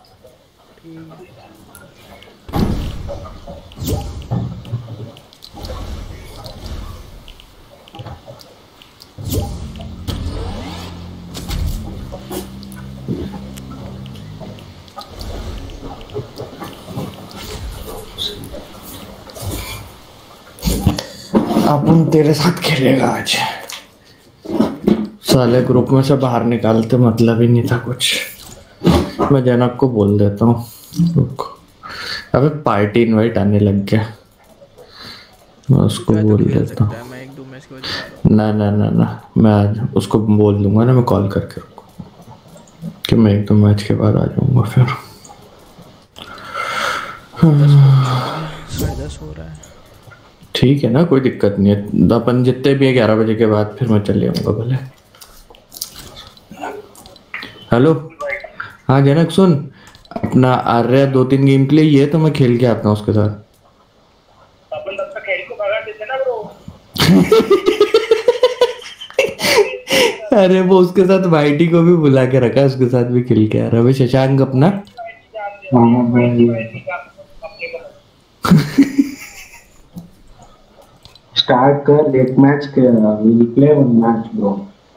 अपन तेरे साथ खेलेगा आज। साले ग्रुप में से बाहर निकालते मतलब ही नहीं था कुछ। मैं जनक को बोल देता हूँ। रुक। अबे पार्टी इनवाइट आने लग गया, मैं उसको बोल देता हूँ। मैं 1-2 मैच के बाद जा रहा हूँ। ना मैं आज उसको बोल दूंगा ना, मैं कॉल करके रुको कि मैं 1-2 मैच के बाद आ जाऊंगा फिर। 10:30 हो रहा है। ठीक है ना, कोई दिक्कत नहीं है। अपन जितने भी है 11 बजे के बाद फिर मैं चले जाऊंगा भले। हेलो हाँ जनक सुन, अपना आर्या 2-3 गेम के लिए ये तो मैं खेल के आता हूँ उसके साथ। अपन तब तक खेल को भगा देते ना ब्रो। अरे वो उसके साथ वाइटी को भी बुला के रखा है, उसके साथ भी खेल के आ रहा है भाई। शशांक अपना स्टार्ट कर एक मैच के, will play one match bro.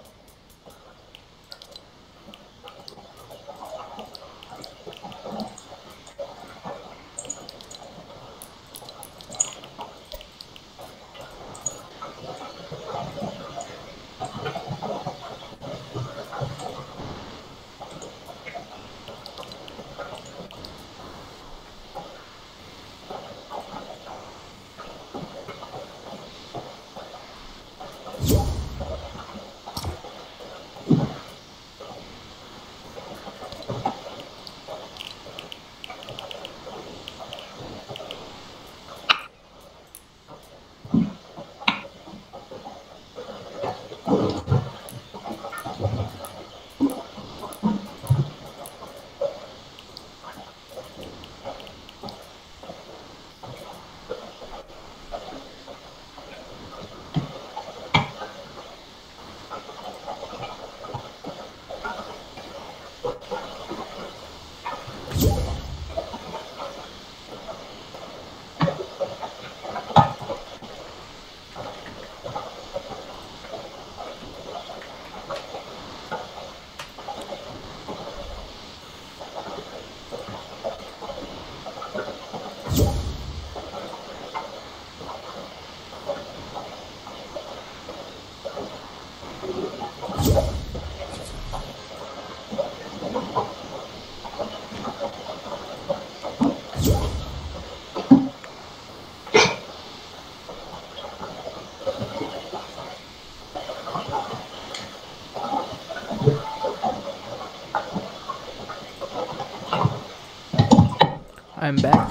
I'm back.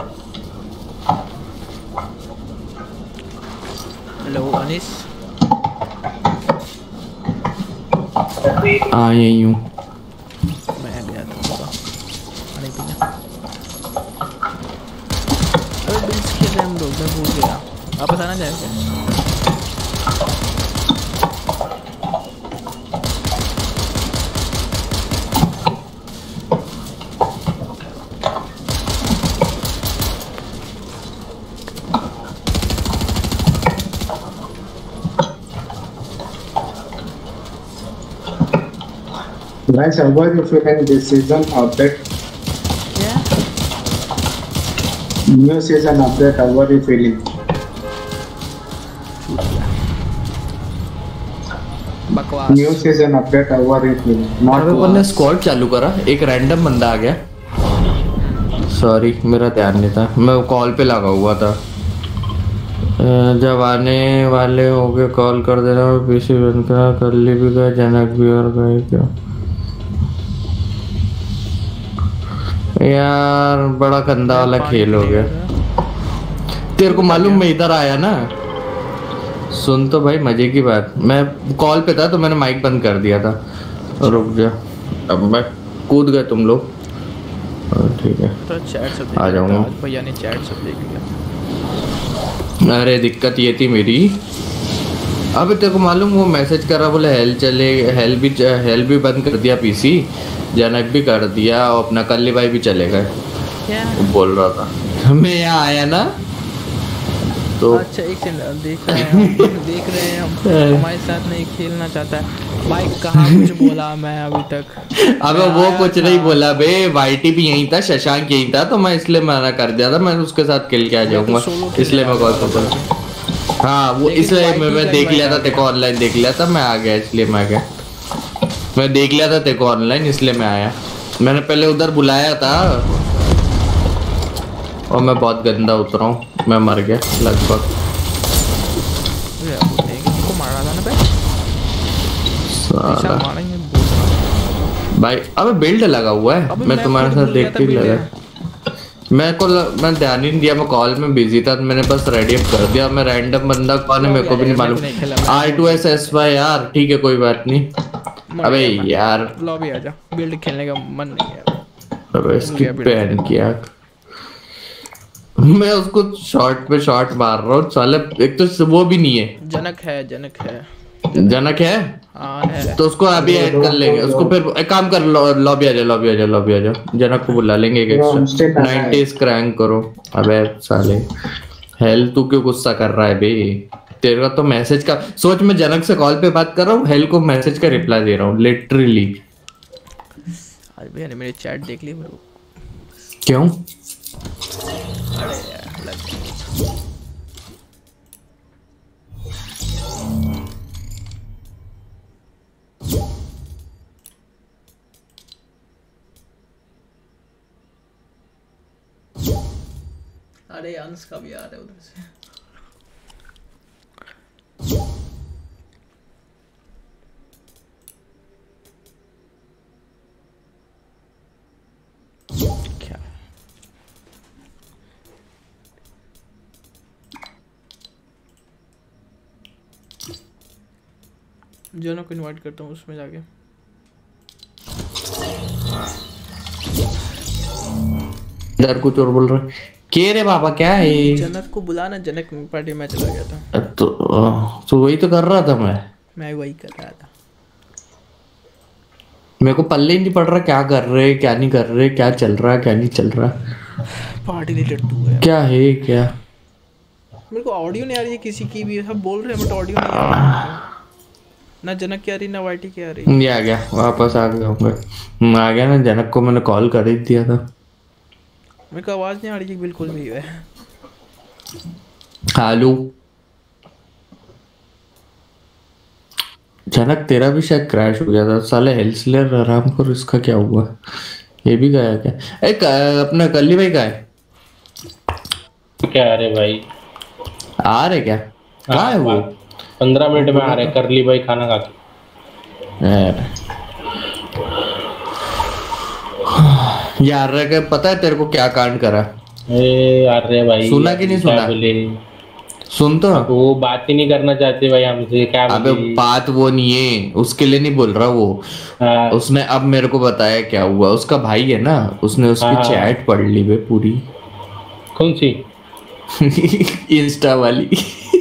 Hello Anis. हाँ यही हूँ। मैं गया था थोड़ा पानी पीने। अरे बिल्स खेल रहे हम लोग, मैं भूल गया। वापस आना जाएगा। Guys, how are you feeling this season update? Yeah. New season update, how are you feeling? बकवास। New season update, how are you feeling? Not अबे अपन ने स्क्वाड चालू करा, एक रैंडम बंदा आ गया। सॉरी मेरा ध्यान नहीं था, मैं कॉल पे लगा हुआ था। जब आने वाले हो गए कॉल कर देना। पीसी बंद करा, कल्ली भी गए, जनक भी और गए क्या यार, बड़ा गंदा वाला खेल हो गया। तेरे को मालूम मैं इधर आया ना, सुन तो भाई मजे की बात, मैं कॉल पे था तो मैंने माइक बंद कर दिया था। रुक जा, अब मैं कूद गए तुम लोग। ठीक है तो चैट सब आ जाऊंगा। भैया ने चैट सब देख लिया। अरे दिक्कत ये थी मेरी अबे तेरे को मालूम वो मैसेज कर रहा बोले हेल भी बंद कर दिया पीसी, जनक भी कर दिया और अपना कल्ली भाई भी चले गए। क्या बोल रहा था मैं यहाँ आया ना तो अच्छा एक सेकंड देख रहे हैं हम हमारे साथ नहीं खेलना चाहता है भाई। कहाँ कुछ बोला मैं अभी तक? अबे वो कुछ नहीं बोला बे, वाईटी भी यहीं था, शशांक यहीं था, तो मैं इसलिए मना कर दिया था, मैं उसके साथ खेल के आ जाऊंगा इसलिए मैं कॉल कर। हाँ वो इसलिए मैं देख लिया था तेरे को ऑनलाइन, देख लिया था मैं आ गया, इसलिए मैं आ गया। मैं देख लिया था तेरे को ऑनलाइन इसलिए मैं आया। मैंने पहले उधर बुलाया था और मैं बहुत गंदा उतरा हूँ, मैं मर गया लगभग। मारा था ना भाई अबे बिल्ड लगा हुआ है, मैं तुम्हारे साथ देख के लगा। मैं ध्यान ही नहीं दिया, मैं कॉल में बिजी था, मैंने बस रेडी अप कर दिया। मैं रैंडम बंदा कौन है मेरे को भी नहीं मालूम। R2SSY यार ठीक है कोई बात नहीं। अबे यार लॉबी आजा, बिल्ड खेलने का मन नहीं है। अबे इसकी पैन किया, मैं उसको शॉट पे शॉट मार रहा हूँ साले, एक तो वो भी नहीं है। जनक है जनक है हाँ है। तो उसको अभी ऐड कर लेंगे उसको, फिर एक काम कर लॉबी आ जा जनक को बुला लेंगे एक एक्स्ट्रा 90s क्रैंक करो। अबे साले हेल तू क्यों गुस्सा कर रहा है बे? तेरा तो मैसेज का सोच, मैं जनक से कॉल पे बात कर रहा हूँ, हेल को मैसेज का रिप्लाई दे रहा हूँ लिटरली। अरे भैया मेरे चैट देख ली ब्रो। क्यों? अरे अंश का भी आ रहा है उधर से। क्या जनों को इनवाइट करता हूँ उसमें जाके। इधर कुछ और बोल रहा है के रे बाबा क्या है? जनक को बुलाना, जनक पार्टी में चला गया था तो वही तो कर रहा था मैं वही कर रहा था। मेरे को पल्ले ही नहीं पड़ रहा क्या कर रहे क्या नहीं कर रहे, क्या चल रहा क्या नहीं चल रहा। पार्टी रिलेटेड है क्या है क्या? मेरे को ऑडियो नहीं आ रही है किसी की भी, सब बोल रहे हैं बट ऑडियो नहीं आ रही है। ना जनक की आ रही ना वाईटी की आ रही। ये आ गया वापस आ गया आ गया ना। जनक को मैंने कॉल कर ही दिया था। मेरे को आवाज नहीं आ रही बिल्कुल भी है। आलू जनक तेरा भी शायद क्रैश हो गया था साले। हेल्सलेर आराम करो, इसका क्या हुआ? ये भी गया क्या? एक अपना कल्ली भाई का है क्या? अरे भाई आ रहे क्या? कहाँ है वो? 15 मिनट में आ रहे करली भाई खाना खा के। यार रे पता है तेरे को क्या कांड करा? यार रे भाई सुना कि नहीं सुना? सुन तो वो बात ही नहीं करना चाहते भाई हमसे। क्या अबे बात वो नहीं है, उसके लिए नहीं बोल रहा वो। उसने अब मेरे को बताया क्या हुआ। उसका भाई है ना, उसने उसकी चैट पढ़ ली बे पूरी। कौन सी? इंस्टा वाली।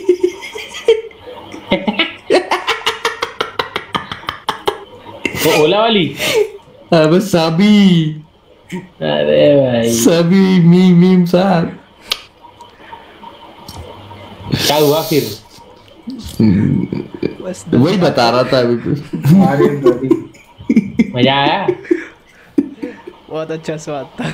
वो ओला वाली? अब सभी अरे भाई सभी मीम साहब। क्या हुआ फिर? वही बता रहा था अभी। मजा आया? बहुत अच्छा स्वाद था।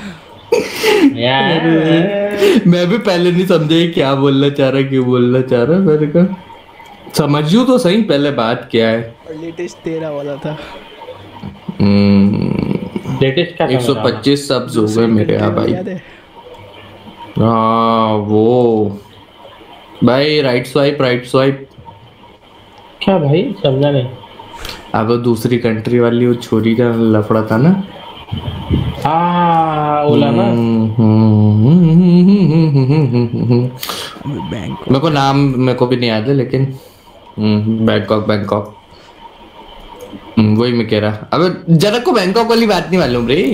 मैं भी पहले नहीं समझे क्या बोलना चाह रहा, क्यों बोलना चाह रहा। मैंने कहा समझू तो सही पहले बात क्या है। लेटेस्ट 13 वाला था। लेटेस्ट क्या? 125 सब्स हो गए मेरे यहाँ भाई। हाँ वो भाई राइट स्वाइप क्या भाई? समझा नहीं। अब वो दूसरी कंट्री वाली वो छोरी का लफड़ा था ना। ओला ना। मेरे को नाम मेरे को भी नहीं याद है लेकिन बैंकॉक वही मैं कह रहा। अबे जनक को बैंकॉक वाली बात नहीं मालूम रे।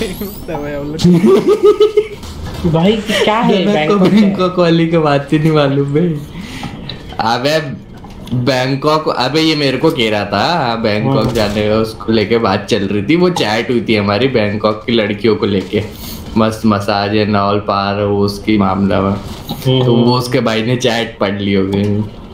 भाई क्या है बैंकॉक वाली की बात ही नहीं मालूम भाई। अबे बैंकॉक, अबे ये मेरे को कह रहा था बैंकॉक जाने का, उसको लेके बात चल रही थी, वो चैट हुई थी हमारी बैंकॉक की लड़कियों को लेके, मस्त मसाज एंड ऑल पार वो उसकी मामला में, तो वो उसके भाई ने चैट पढ़ ली होगी।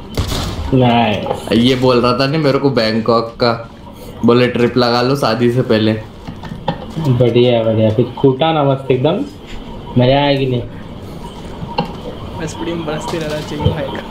ये बोल रहा था ना मेरे को बैंकॉक का, बोले ट्रिप लगा लो शादी से पहले। बढ़िया बढ़िया, फिर कूटा ना मस्त एकदम, मजा आएगी। नहीं बस प्रेम बरसते रहना चाहिए भाई का।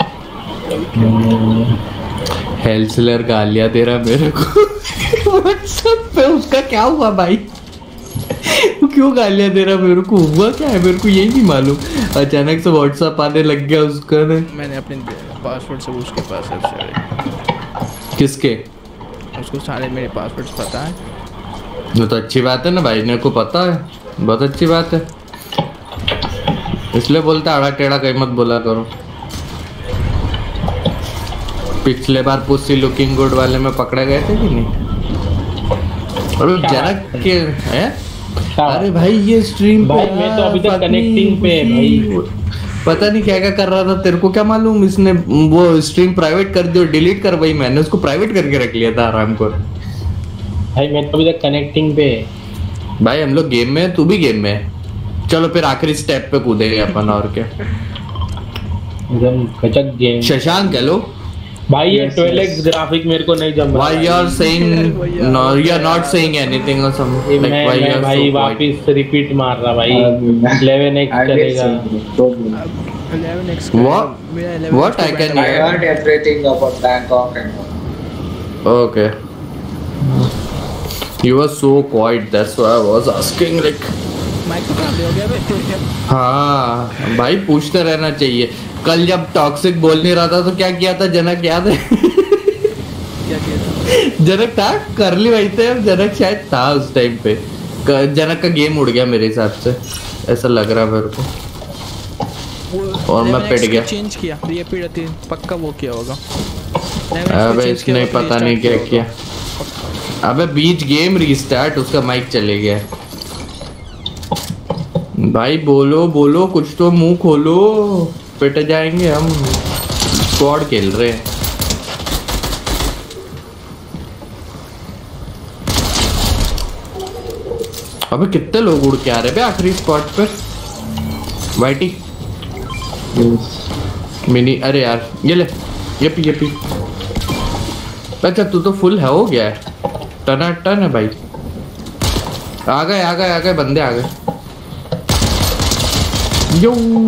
हेल्सलर गालियां दे रहा मेरे को व्हाट्सएप पे, उसका क्या हुआ भाई? वो क्यों गालियां दे रहा मेरे को? हुआ क्या है मेरे को यही नहीं मालूम, अचानक से व्हाट्सएप आने लग गया उसका ने। मैंने अपने पासवर्ड सब उसके पास है सारे। किसके? उसको सारे मेरे पासवर्ड्स पता है। वो तो अच्छी बात है ना भाई, मेरे को पता है, बहुत अच्छी बात है, इसलिए बोलता आड़ा टेढ़ा कहीं मत बोला करो। पिछले बार पुसी लुकिंग गुड वाले में पकड़े गए थे कि नहीं? अरे जनक के हैं? अरे भाई ये स्ट्रीम भाई मैं तो अभी तक कनेक्टिंग पे है भाई, पता नहीं क्या क्या कर रहा था, तेरे को क्या मालूम? इसने वो स्ट्रीम प्राइवेट कर दिया, डिलीट कर भाई, मैंने उसको प्राइवेट करके रख लिया था आराम को। भाई मैं तो अभी तक कनेक्टिंग पे। भाई हम लोग गेम में, तू भी गेम में, चलो फिर आखिरी स्टेप पे कूदेंगे अपन, और क्या एकदम गजब गेम। शशांक हेलो भाई ये 12x ग्राफिक मेरे को नहीं जम रहा। Why you are saying no? You are not saying anything or something. Like why you are भाई so quiet? वापस रिपीट मार रहा भाई, 11x चलेगा। 11x What I can I heard everything about Bangkok and okay. You were so quiet. That's why I was asking like. Mic तो खराब हो गया बे। हाँ भाई पूछते रहना चाहिए। कल जब टॉक्सिक बोल नहीं रहा था तो क्या किया था जनक, याद है? क्या किया था? जनक था, कर ली वही थे, जनक शायद था उस टाइम पे। जनक का गेम उड़ गया मेरे हिसाब से, ऐसा लग रहा मेरे को, और मैं पिट गया। चेंज किया ये पिट पक्का वो किया होगा। अबे इसने पता नहीं क्या किया। अबे बीच गेम रीस्टार्ट, उसका माइक चले गया। भाई बोलो बोलो कुछ तो, मुंह खोलो, पिट जाएंगे हम। स्क्वाड खेल रहे हैं। अबे कितने लोग उड़ के आ रहे हैं आखिरी स्पॉट पे? वाइटी मिनी, अरे यार ये ले, ये पी। अच्छा तू तो फुल है, हो गया है, टन है भाई। आ गए बंदे आ गए। यो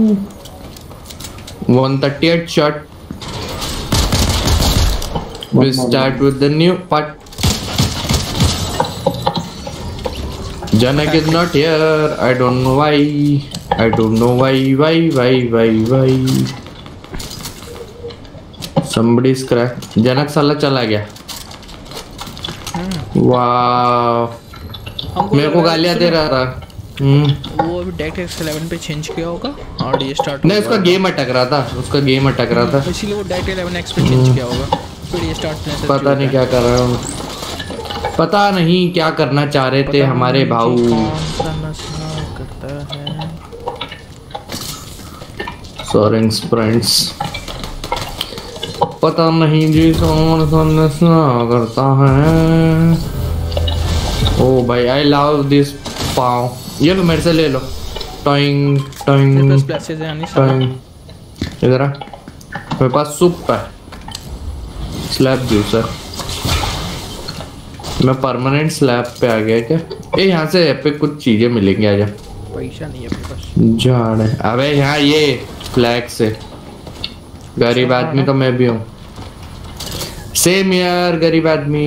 138 shot. We start with the new part. Janak is not here. I don't know why. Why? Somebody's cracked. Janak साला चला गया। वाह, मेरे को गालियाँ दे रहा था। वो अभी DirectX 11 पे चेंज किया होगा और ये स्टार्ट नहीं, उसका गेम अटक रहा था, इसीलिए वो DirectX 11X पे चेंज किया होगा, फिर ये स्टार्ट। पता नहीं क्या कर रहा हूँ, पता नहीं क्या करना चाह रहे थे हमारे भाऊ। सोरेंग्स फ्रेंड्स, पता नहीं जी कौन सा नशा करता है। ओ भाई आई लव दिस पाव, ये लो मेरे से ले लो। टॉइंग इधर आ, मेरे पास सूप है, स्लैब जूसर। मैं परमानेंट स्लैब पे आ गया क्या? ए यहाँ से पे कुछ चीजें मिलेंगी, आजा। पैसा नहीं है अपने पास। झाड़ है, अबे यहाँ ये फ्लैग से। गरीब आदमी तो मैं भी हूँ, सेम यार, गरीब आदमी।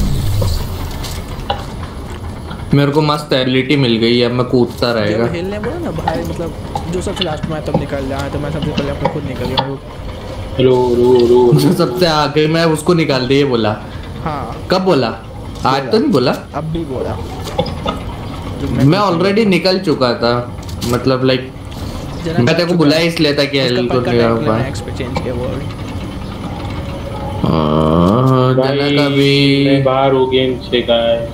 मेरे को मस्त एबिलिटी मिल गई है, मैं कूदता रहेगा। खेलने बोला ना भाई, मतलब जो सबसे लास्ट में तब निकल जाए, तो मैं सबसे पहले अपने खुद निकल गया। रो जो सबसे आगे मैं उसको निकाल दिए बोला। हाँ कब बोला? आज तो नहीं बोला, अब भी बोला। मैं ऑलरेडी निकल चुका था, मतलब लाइक मैं तेरे को बुलाया इसलिए था कि एल को चेंज किया वो। जनक अभी मैं बाहर हो गेम से का है।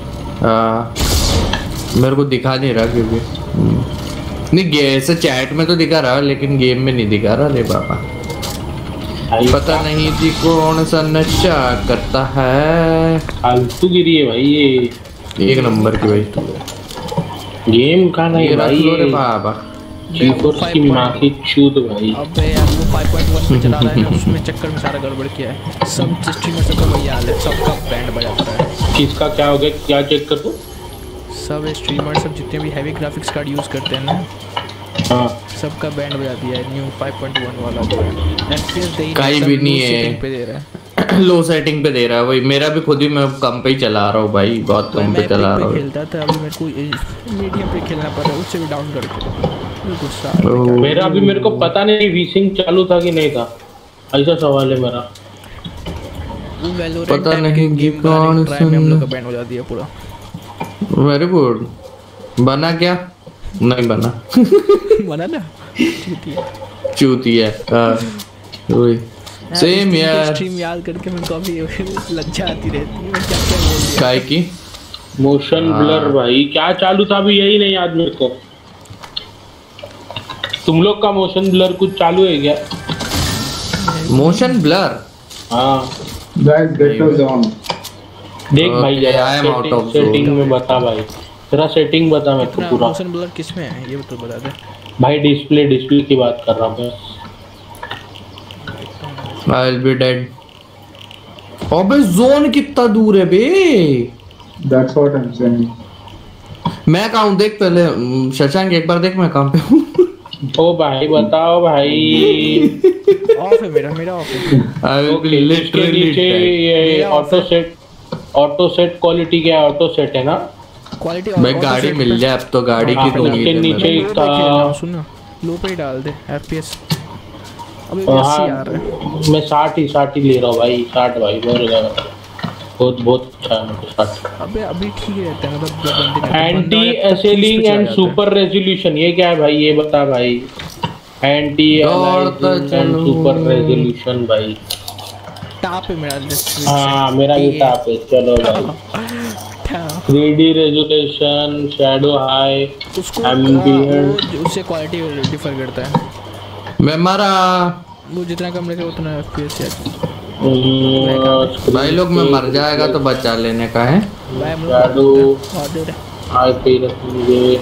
मेरे को दिखा नहीं रहा क्योंकि नहीं, ऐसे चैट में तो दिखा रहा लेकिन गेम में नहीं दिखा रहा। ले बाबा पता नहीं जी कौन सा नशा करता है। फालतू गिरी है भाई ये। एक नंबर की भाई गेम का नहीं भाई ये। बाबा जीफोर्स की मां की चूत भाई। अबे यार वो 5.1 पे चला रहा है ना, उसमें चक्कर में सारा गड़बड़ किया है। सब स्ट्रीमर सबका वही हाल है, सबका बैंड बजाता है। किसका क्या हो गया, क्या चेक कर दो? सब स्ट्रीमर सब जितने भी हैवी ग्राफिक्स कार्ड यूज करते हैं ना, हाँ सबका बैंड बजा दिया है न्यू 5.1 वाला जो है। एफपीएस दे ही कहीं सब भी नहीं low है। setting पे दे रहा है। लो सेटिंग पे दे रहा है वही। मेरा भी खुद ही मैं कम पे ही चला रहा हूँ भाई, बहुत कम पे चला रहा हूँ। खेलता था, अभी मेरे को मीडियम पे खेलना पड़ रहा है, उससे भी डाउन करके गुस्सा आ रहा है। मेरा अभी मेरे को पता नहीं वीसिंग चालू था कि नहीं था, ऐसा सवाल है मेरा। वो वैलोरेंट पता टाइप नहीं के गेम कौन ट्राई में हम लोग का बैंड हो जाती है पूरा। Very good. बना क्या? नहीं बना। बना ना चूती है। वही सेम यार। स्ट्रीम याद करके मेरे को अभी लज्जा आती रहती है। मैं क्या क्या बोल दिया काय की मोशन ब्लर भाई क्या चालू था अभी यही नहीं याद मेरे को। तुम लोग का मोशन ब्लर कुछ चालू है क्या? Motion blur? हाँ Guys, get us on. देख भाई जरा I am out of zone. Setting में बता भाई, तेरा सेटिंग बता मेरे को पूरा। मोशन ब्लर किस में है ये तो बता दे भाई डिस्प्ले की बात कर रहा हूँ मैं। I'll be dead. अबे जोन कितना दूर है बे? That's what I'm saying. मैं कहाँ हूँ देख पहले। शशांक एक बार देख मैं कहाँ पे हूँ। ओ भाई बताओ भाई। ऑफ है मेरा ऑफ है। I will be इसके literally नीचे dead. ये मेरा ऑटो सेट क्वालिटी क्या है? ऑटो सेट है ना क्वालिटी भाई गाड़ी मिल जाए अब तो, गाड़ी की तो इसके उम्मीद है नीचे मेरे। का सुन ना लो पे ही डाल दे एफपीएस। अभी हाँ, 80 आ रहा है। मैं 60 ही ले रहा हूँ भाई। 60 भाई बहुत अच्छा है मेरे को 60। अबे अभी ठीक रहता है मतलब जब बंदे करते हैं, एंटी बंदा या एसेलिंग 30 पे चला एंड जाता है। सुपर रेजोल्यूशन ये क्या है भाई? ये बता भाई। Anti aliasing and super resolution भाई। टॉप पे मेरा हाँ मेरा भी टॉप है। चलो भाई 3D रेजोल्यूशन, शैडो हाई, उसको एम्बिएंट। वो उससे क्वालिटी डिफर करता है। मैं मारा वो जितना कम रखे उतना एफपीएस है। भाई लोग मैं मर जाएगा तो बचा लेने का है। भाई हम शैडो लोग हाई पे रखेंगे।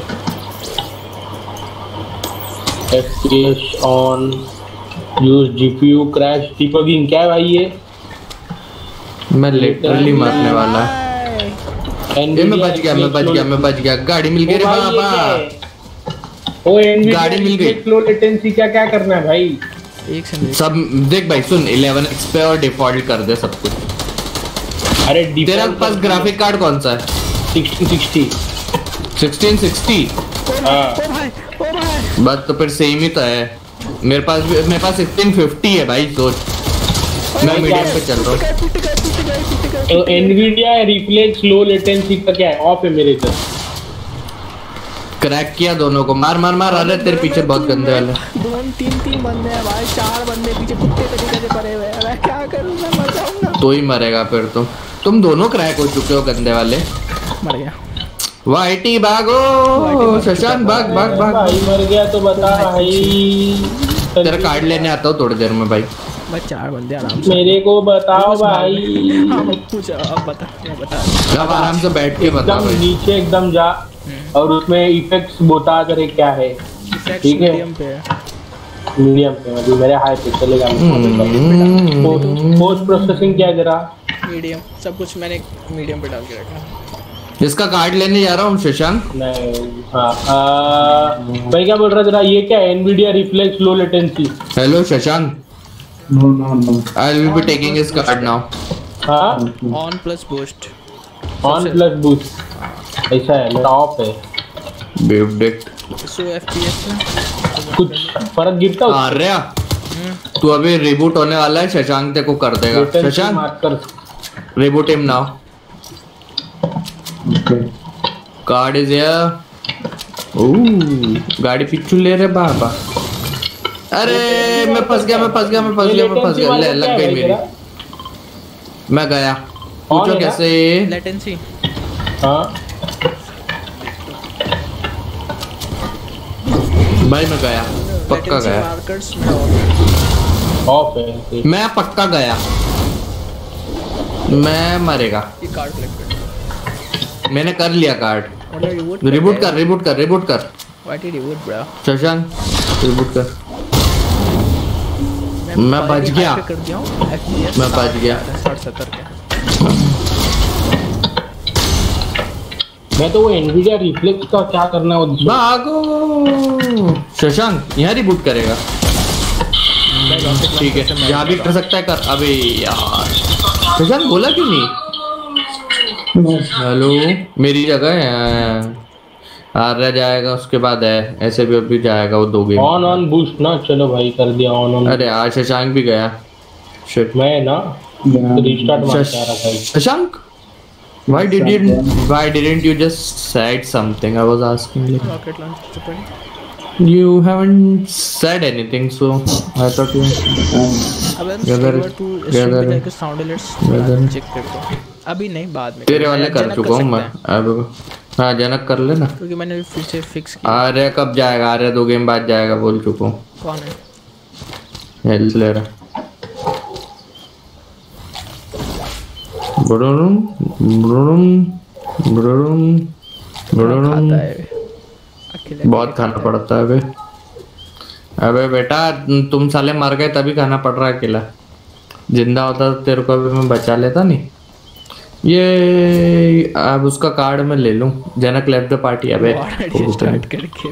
FPS on, use GPU crash debugging. क्या है भाई ये? मैं लिटरली मरने वाला है। ये मैं बच गया। गाड़ी मिल गई रे बाबा। गाड़ी मिल गई। लो लेटेंसी क्या क्या करना है भाई? एक सेकंड सब देख भाई सुन 11x पे और डिफॉल्ट कर दे सब कुछ। अरे तेरा पास ग्राफिक कार्ड कौन सा है? 1660। 1660? हाँ ओ भाई बस तो फिर सेम ही तो है। मेरे पास 1650 है भाई। सोच मैं मीडियम पे चल रहा हूँ। तो एनवीडिया रिफ्लेक्स लो लेटेंसी का क्या है? ऑफ है मेरे इधर। क्रैक किया दोनों को। मार मार मार। अरे तेरे पीछे बहुत गंदे वाले। 2-3 बंदे हैं भाई, 4 बंदे पीछे कुत्ते तरीके से पड़े हुए हैं। मैं क्या करूं? मैं मर जाऊंगा। तो ही मरेगा फिर तुम दोनों क्रैक हो चुके हो गंदे वाले। मर गया वाइटी भागो। शशांक भाग भाग भाग। भाई मर गया तो बता भाई। तेरा कार्ड लेने आता हूँ थोड़ी देर में भाई। भाई 4 बंदे आराम से। मेरे को बताओ भाई। हाँ पूछ अब बता। अब आराम से बैठ के बता एकदम भाई। नीचे एकदम जा और उसमें इफेक्ट्स बता करे क्या है। ठीक है मीडियम पे है। मीडियम पे मतलब मेरे हाई पे चलेगा। पोस्ट प्रोसेसिंग क्या है जरा? मीडियम सब कुछ मैंने मीडियम पे डाल के रखा है। इसका कार्ड लेने जा रहा हूँ शशांक। नहीं हाँ भाई क्या बोल रहा जरा? ये क्या है? Nvidia reflex low latency. Hello Shashank. No. I will be taking his card now. हाँ on plus boost. On plus boost ऐसा है। मेरा ऑफ है। बेवडेट। 100 एफपीएस में कुछ फर्क गिरता है? आर्या तू अभी रिबूट होने वाला है। शशांक तेरे को कर देगा। Shashank reboot him now. Okay. Card is here. Oh गाड़ी पिछू ले रे बाबा। अरे मैं फंस गया। ले लग गई मेरी। मैं गया। पूछो कैसे? लेटेंसी हाँ भाई मैं गया। पक्का गया। मार्कर्स में ऑफ है। मैं पक्का गया, मैं मरेगा। ये कार्ड कलेक्ट कर। मैंने कर लिया कार्ड। रिबूट कर, रिबूट कर, रिबूट कर। What is reboot bro? Shashank reboot कर। मैं बच गया, कर दिया हूं FPS मैं बच गया। 60-70 के। मैं तो वो एनवीडिया रिफ्लेक्स का क्या करना है वो भागो। शशांक यहाँ रिबूट करेगा। ठीक है, यहाँ भी कर सकता है कर। अबे यार शशांक बोला क्यों नहीं? हेलो, मेरी जगह है। आर्या जाएगा उसके बाद है, ऐसे भी अभी जाएगा वो 2 गेम। ऑन बूस्ट ना, चलो भाई कर दिया ऑन। अरे यार शशांक भी गया। शिट, मैं ना रिस्टार्ट मार के आ रहा था। Shashank why didn't you just said something? I was asking like rocket launch चुप you haven't said anything, so I thought you अब gather साउंड अलर्ट्स चेक कर दो। अभी नहीं, बाद में। तेरे वाले कर चुका हूँ मैं अब। हाँ जनक कर लेना, क्योंकि मैंने फिर से फिक्स किया। आर्या कब जाएगा? आर्या 2 गेम बाद जाएगा बोल चुका हूँ। कौन है? हेल्थ ले रहा। ब्रुरुम ब्रुरुम ब्रुरुम ब्रुरुम। बहुत खाना पड़ता है अबे। अबे बेटा तुम साले मर गए तभी खाना पड़ रहा है अकेला। जिंदा होता तो तेरे को अभी मैं बचा लेता नहीं। ये अब उसका कार्ड मैं ले लूं। Janak left the party. अबे स्टार्ट करके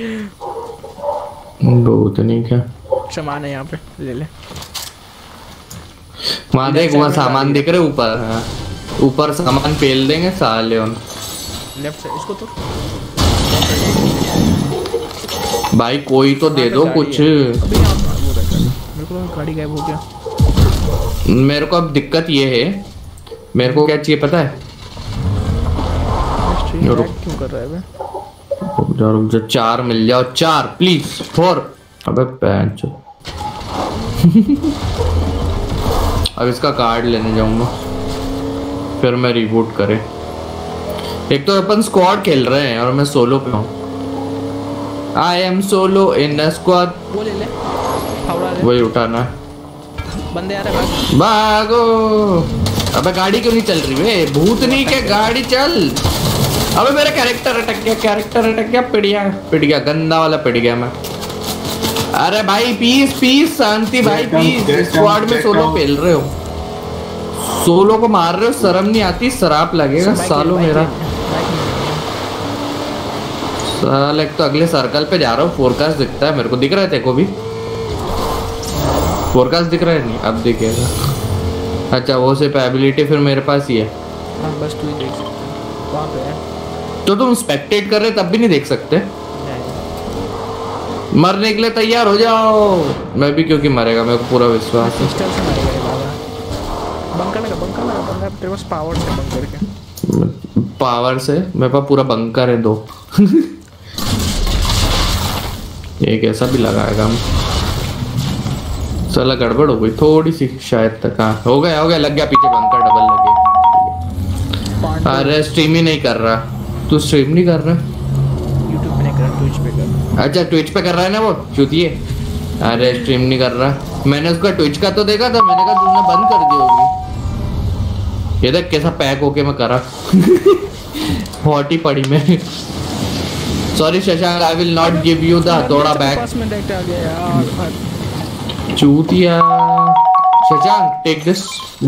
बहुत नहीं क्या सामान है यहाँ पे, ले ले। वहाँ देख, वहाँ सामान दिख रहे ऊपर। हाँ ऊपर सामान पेल देंगे साले उन। लेफ्ट से इसको तो भाई कोई तो दे दो कुछ। मेरे को गाड़ी गायब हो गया। मेरे को अब दिक्कत ये है, मेरे को क्या चाहिए पता है? क्यों कर रहा है बे? रुक जा 4 मिल जाओ, 4 प्लीज 4। अबे पैंच अब इसका कार्ड लेने जाऊंगा, फिर मैं रिबूट करे। एक तो अपन स्क्वाड खेल रहे हैं और मैं सोलो पे हूँ। I am solo in a squad. वो ले ले, फावड़ा ले। वही उठाना है। बंदे आ रहे हैं, भागो। अबे गाड़ी क्यों नहीं चल रही बे? भूतनी के गाड़ी चल। अबे मेरा कैरेक्टर अटक गया, कैरेक्टर अटक गया। पिट गया गंदा वाला, पिट गया मैं। अरे भाई पीस पीस शांति भाई पीस। स्क्वाड में सोलो पेल रहे हो, सोलो को मार रहे हो, शर्म नहीं आती? शराब लगेगा सालों मेरा। साल एक तो अगले सर्कल पे जा रहा हूँ। फोरकास्ट दिखता है मेरे को, दिख रहा है तेरे को भी? फोरकास्ट दिख रहा है? नहीं अब दिखेगा। अच्छा वो सिर्फ एबिलिटी फिर मेरे पास ही है। हाँ बस तू ही देख सकता है वहाँ पे है। तो तुम स्पेक्टेट कर रहे तब भी नहीं देख सकते? मरने के लिए तैयार हो जाओ। मैं भी, क्योंकि मरेगा मेरे को पूरा विश्वास है। पिस्टल से मारेगा ये बाबा। बंकर लगा, बंकर लगा, बंकर तेरे पास पावर से बंकर के। पावर से मेरे पास पूरा बंकर है 2। एक ऐसा भी लगाएगा हम। साला गड़बड़ हो गई थोड़ी सी शायद तक। हाँ हो गया लग गया पीछे बंकर डबल लग गया। अरे स्ट्रीम ही नहीं कर रहा। तू स्ट्रीम नहीं कर रहा? यूट्यूब पे नहीं कर रहा, ट्विच पे कर रहा। अच्छा ट्विच पे कर रहा है ना वो चूतिए। अरे स्ट्रीम नहीं कर रहा। मैंने उसका ट्विच का तो देखा था, मैंने कहा तुमने बंद कर दी होगी। ये देख कैसा पैक होके मैं करा। हॉट ही पड़ी मैं। Sorry Shashank, I will not give you the थोड़ा बैक। चूतिया। Shashank take this.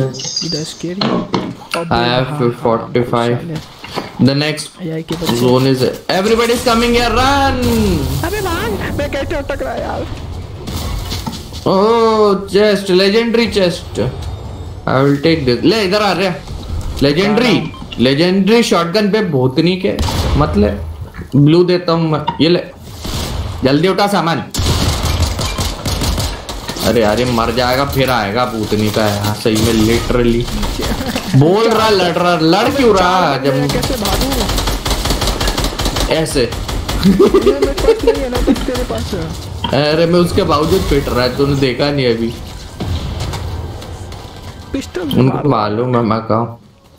I have 45. The next zone is everybody is coming here. Run! अबे भाग, मैं कैसे अटक रहा यार? Oh chest, legendary chest. I will take this. ले इधर आ रहा है। legendary shotgun पे भूतनी के मतलब ब्लू देता हूँ मैं। ये ले जल्दी उठा सामान। अरे यार ये मर जाएगा फिर आएगा भूतनी का है। सही में लिटरली बोल रहा लड़ क्यों रहा? जब कैसे भागूं? ऐसे मेरे पास नहीं है ना, तो तेरे पास है। अरे मैं उसके बावजूद पिट रहा है, तूने देखा नहीं अभी? पिस्टल उनको मालूम है मैं कहा।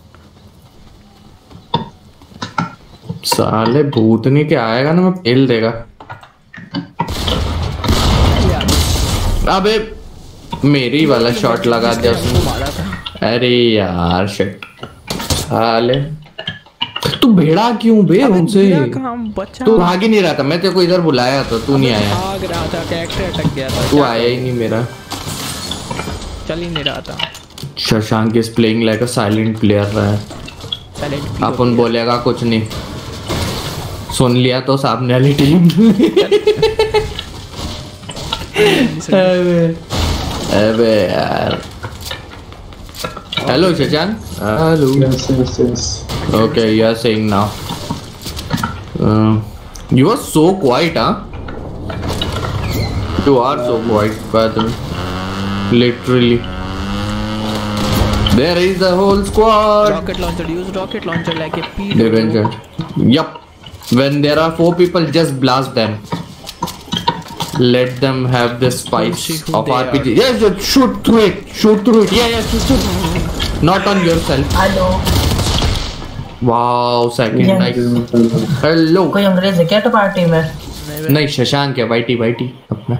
साले भूतनी के आएगा ना मैं फेल देगा। अबे मेरी वाला शॉट लगा दिया उसने। अरे यार शिट साले, तू भेड़ा क्यों बे उनसे? तू भाग ही नहीं रहा था, मैं तेरे को इधर बुलाया तो तू नहीं आया। भाग रहा था, कैरेक्टर अटक गया था। तू आया ही नहीं, मेरा चल ही नहीं रहा था। Shashank is playing like a silent player रहा है। अपन बोलेगा कुछ नहीं, सुन लिया तो सामने वाली टीम। अबे यार। Hello Shashank. Hello. Okay, you are saying now. You are so quiet, huh? You are so quiet, but literally. There is the whole squad. Rocket launcher, use rocket launcher like a P. Avenger. Yup. When there are 4 people, just blast them. Let them have the spice of RPG. Yes, just shoot through it. Shoot through it. Yeah, shoot. Not on yourself. Hello wow second nice. Hello. कोई अंग्रेज है क्या तो party में? नहीं शशांक है, वाइटी अपना।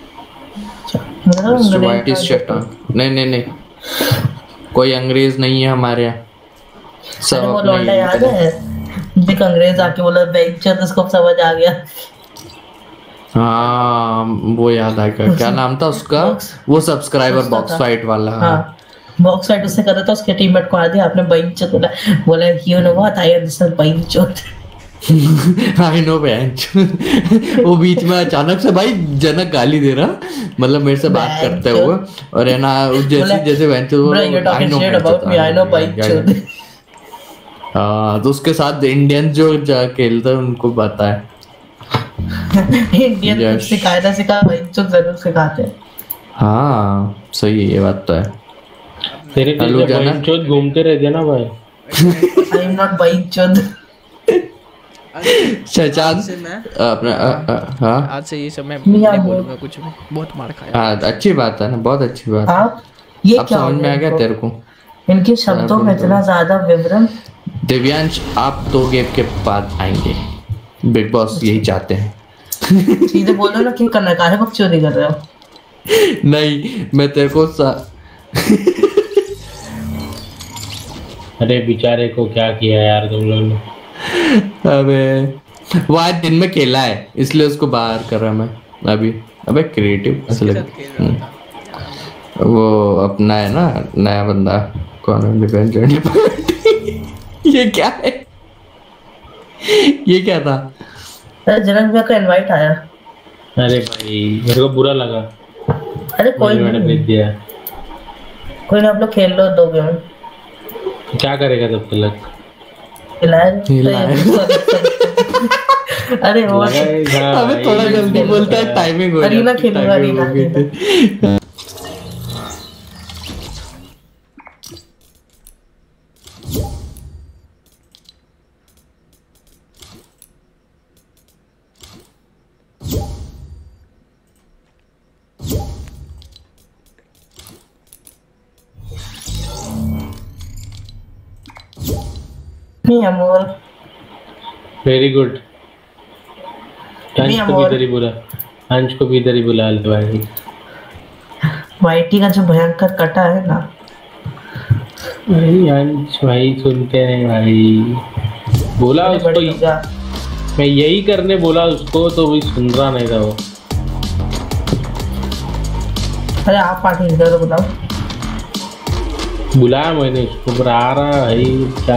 वाइटी शशांक। नहीं कोई अंग्रेज नहीं है हमारे यहाँ। सब वो लौंडा याद है देख, अंग्रेज आके बोला वेंचर, उसको समझ आ गया। हाँ वो याद आएगा, क्या नाम था उसका? वो सब्सक्राइबर बॉक्स फाइट वाला। हाँ बॉक्स फाइट उससे कर रहा था, उसके टीममेट को आ दिया, आपने बेंच बोला you know what I understand bench. I know bench. वो बीच में अचानक से भाई जनक गाली दे रहा, मतलब मेरे से बात करते हुए, और है ना जैसे बेंच। I know bench. हाँ तो उसके साथ इंडियन जो खेलते हैं उनको पता है। इंडियन सिखाया ना सिखा, बेंच जरूर सिखाते हैं। हाँ सही है, ये बात तो है। तेरे चोद घूमते रहते ना भाई। I am not bench. Shashank अपना हाँ आज से ये सब मैं नहीं बोलूंगा कुछ भी, बहुत मार खाया। हाँ अच्छी बात है ना, बहुत अच्छी बात। आप ये अब समझ में आ गया तेरे को इनके शब्दों में इतना ज्यादा विवरण। दिव्यांश आप 2 गेम के बाद आएंगे, बिग बॉस यही चाहते हैं। सीधे बोलो ना कि करना काहे बकचोदी कर रहे हो। नहीं मैं तेरे को अरे बेचारे को क्या किया यार तुम लोग ने। अबे वो आज दिन में खेला है इसलिए उसको बाहर कर रहा मैं अभी। अबे क्रिएटिव ऐसे लगे। वो अपना है ना नया बंदा, कौन है? ये क्या है? ये क्या था? जनक भैया का इनवाइट आया। अरे भाई मेरे को बुरा लगा। अरे कोई मैंने भेज दिया। कोई ना, आप लोग खेल लो 2 गेम। क्या करेगा तब तक? अरे वो अबे थोड़ा जल्दी बोलता है, टाइमिंग हो रही है। अरीना खेलूंगा, अरीना। Amol very good. अंश को भी इधर ही बुला, अंश को भी इधर ही बुला ले भाई। वाईटी का जो भयंकर कटा है ना भाई, अंश भाई सुनते हैं भाई। बोला उसको, मैं यही करने बोला उसको तो भी सुन रहा नहीं था वो। अरे आप पार्टी इधर बुलाओ। बुलाया मैंने उसको, पर आ रहा भाई क्या।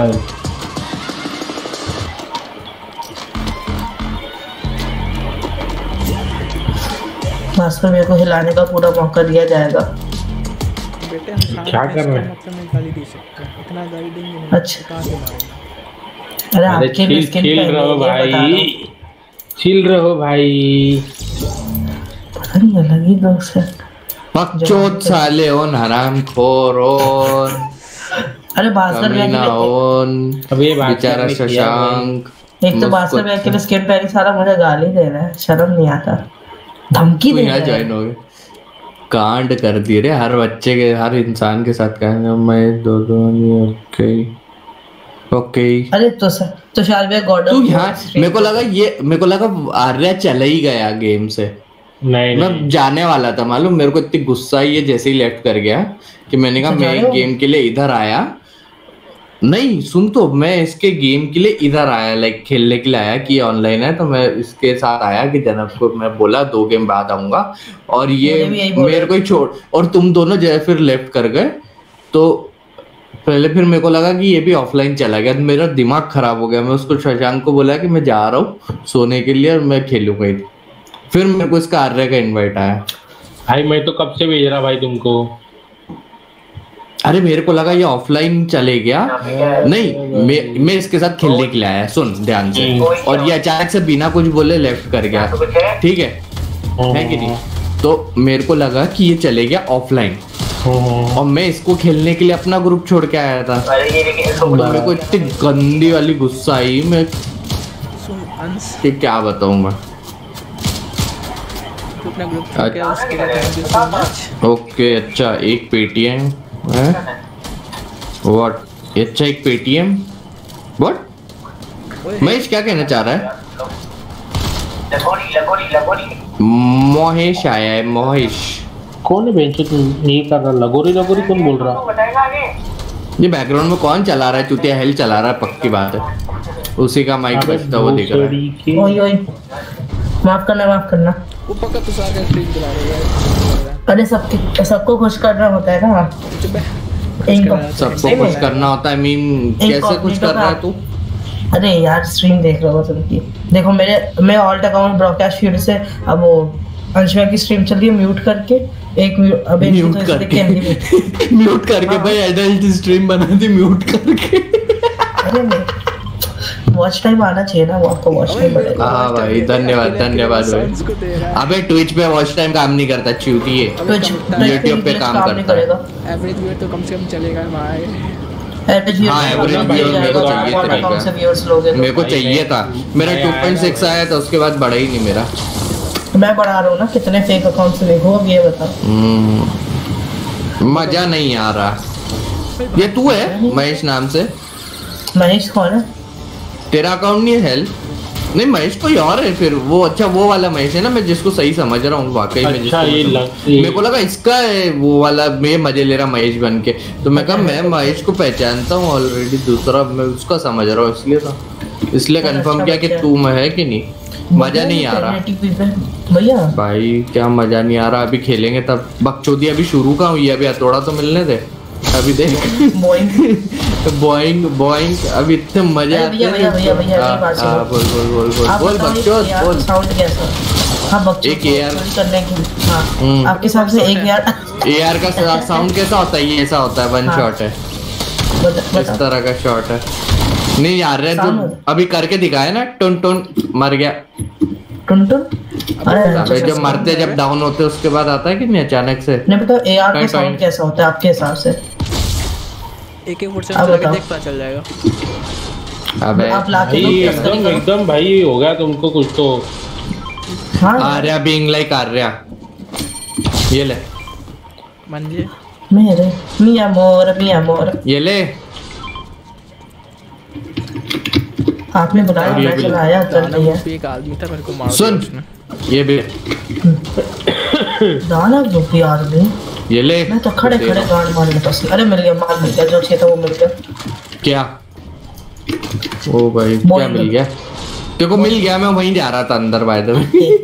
भास्कर मेरे को हिलाने का पूरा मौका दिया जाएगा। बेटे हम क्या कर रहे हैं? मतलब में गाली दे सकते हैं, इतना गाली देंगे नहीं। अच्छा कहां से मारेंगे? अरे आपके भी स्किन चिल रहो भाई, चिल रहो भाई। अरे अलग ही दोस्त है। बकचोद साले ओन हरामखोर ओन। अरे भास्कर भैया कमीना ओन। अबे बेचारा शशांक। एक तो भास्कर भैया के स्किन पैरी सारा मुझे गाली दे रहा है, शर्म नहीं आता, धमकी दे रहा है। ज्वाइन हो गए, कांड कर दिए रे हर बच्चे के, हर इंसान के साथ। कहेंगे मैं दो ओके ओके। अरे तो तुषार भैया गॉड तू यहाँ, मेरे को लगा आर्या चला ही गया गेम से। नहीं मैं जाने वाला था मालूम, मेरे को इतनी गुस्सा आई है जैसे ही लेफ्ट कर गया कि मैंने कहा मैं एक गेम के लिए इधर आया, नहीं सुन तो, मैं इसके गेम के लिए इधर आया, लाइक खेलने के लिए आया कि ऑनलाइन है, तो मैं इसके साथ आया कि जनक को मैं बोला 2 गेम बाद आऊंगा, और ये मेरे को ही छोड़, और तुम दोनों जो है फिर लेफ्ट कर गए। तो पहले फिर मेरे को लगा कि ये भी ऑफलाइन चला गया, मेरा दिमाग खराब हो गया। मैं उसको शशांक को बोला कि मैं जा रहा हूँ सोने के लिए और मैं खेलूंगा। फिर मेरे को इसका आर्य का इनवाइट आया। भाई मैं तो कब से भेज रहा भाई तुमको। अरे मेरे को लगा ये ऑफलाइन चले गया, नहीं मैं इसके साथ खेलने के लिए आया, सुन ध्यान से, और ये अचानक से बिना कुछ बोले लेफ्ट कर गया, ठीक है कि नहीं? तो मेरे को लगा कि ये चले गया ऑफलाइन, और मैं इसको खेलने के लिए अपना ग्रुप छोड़ के आया था। तो मेरे को इतनी गंदी वाली गुस्सा आई, मैं क्या बताऊं मैं। ओके अच्छा, एक पेटीएम है व्हाट, अच्छा एक पेटीएम व्हाट, महेश क्या कहना चाह रहा है? मोहेश आया है, मोहेश कौन है बेंचो? तुम नहीं कर रहा, लगोरी लगोरी कौन बोल रहा? ये बैकग्राउंड में कौन चला रहा है? चुतिया हेल चला रहा है, पक्की बात है, उसी का माइक बजता हुआ दिख रहा है। ओए ओए माफ करना वो पक्का तो सारा स्ट्रीम चला रहा है। अरे सबको खुश करना होता है ना, सबको खुश करना होता है। मीन कैसे खुश कर रहा है तू? अरे यार स्ट्रीम देख रहा हूँ तुमकी, देखो मैं ऑल्ट अकाउंट ब्रॉडकास्ट फीड से, अब वो अंशुआ की स्ट्रीम चल रही है म्यूट करके, एक अब म्यूट करके म्यूट करके भाई एडल्ट स्ट्रीम बना दी म्यूट करके। अरे नहीं, वॉच टाइम आना चाहिए ना, वो आपको वॉच टाइम बढ़ेगा। हाँ भाई धन्यवाद भाई। अबे ट्विच पे वॉच टाइम काम नहीं करता, चूतिए यूट्यूब पे काम करता है। एवरेज व्यूअर तो कम से कम चलेगा भाई। हाँ एवरेज व्यूअर मेरे को चाहिए, मेरे को चाहिए था, मेरा 2.6 आया था, उसके बाद बढ़ा ही नहीं मेरा। मैं बढ़ा रहा हूँ ना, कितने फेक अकाउंट से देखो अब ये बता। मजा नहीं आ रहा। ये तू है महेश नाम से? महेश कौन है? तेरा अकाउंट नहीं है हेल? नहीं महेश कोई और है फिर वो। अच्छा वो वाला महेश है ना, मैं जिसको सही समझ रहा हूँ वाकई में। अच्छा, मेरे को लगा इसका है वो वाला, मैं मजे ले रहा महेश बन के, तो मैं कहा मैं महेश को पहचानता हूँ ऑलरेडी, दूसरा मैं उसका समझ रहा हूँ, इसलिए कंफर्म किया कि तू मैं है कि नहीं। मजा नहीं आ रहा भैया भाई, क्या मजा नहीं आ रहा। अभी खेलेंगे तब। बकचोदी अभी शुरू का हुई है, अभी थोड़ा तो मिलने दे। अभी देख बॉइंग अभी इतने मजा आते हैं। बोल बकचोद बोल। साउंड कैसा? हाँ बकचोद एक एआर करने की। हाँ आपके हिसाब से एक एआर का साउंड कैसा होता है? ये ऐसा होता है, वन शॉट है, इस तरह का शॉट है। नहीं यार रे तू अभी करके दिखाया ना, टुन टुन मर गया। टुन टुन अरे जब मरते जब डाउन होते उसके बाद आता है कि नहीं अचानक से? नहीं पता एआर का साउंड कैसा होता है आपके हिसाब से? AK-47 चला के देख पता चल जाएगा। अबे आप लाके एकदम भाई हो गया तुमको कुछ तो। हाँ आर्या बीइंग लाइक आर्या, ये ले मंजे मेरे मिया मोर ये ले। आपने बुलाया, मैं चला आया, चल रही है। एक आदमी था, मेरे को मार सुन ये भी दाना रूपी आदमी, ये ले। मैं तो खड़े गांड मारने तो। अरे मिल गया, माल मिल गया, जो चाहिए था वो मिल गया। क्या? ओ भाई क्या मिल गया? तेरे को मिल गया, मैं वहीं जा रहा था अंदर बाय द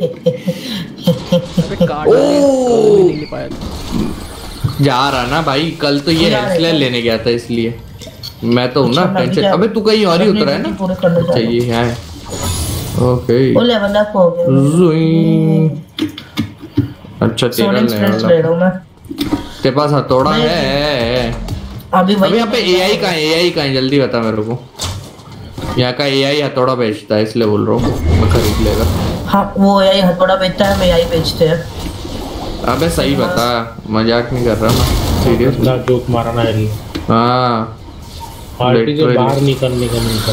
वे। जा रहा ना भाई, कल तो ये हेल्थ लेने गया था इसलिए मैं तो हूँ ना टेंशन। अबे तू कहीं और ही उतरा है ना? चाहिए है ओके। वो लेवल अप हो गया। अच्छा तेरा लेवल अप। तेरे पास हथौड़ा है? अभी यहाँ पे एआई कहाँ है? एआई कहाँ है? जल्दी बता मेरे को। यहाँ का एआई हथौड़ा बेचता है, इसलिए बोल रहा हूँ मैं खरीद लेगा। हाँ वो एआई हथौड़ा बेचता है, हम एआई बेचते हैं। अबे सही बता, मजाक नहीं कर रहा मैं, सीरियस जोक मारा ना है। हाँ पार्टी से बाहर निकलने का नहीं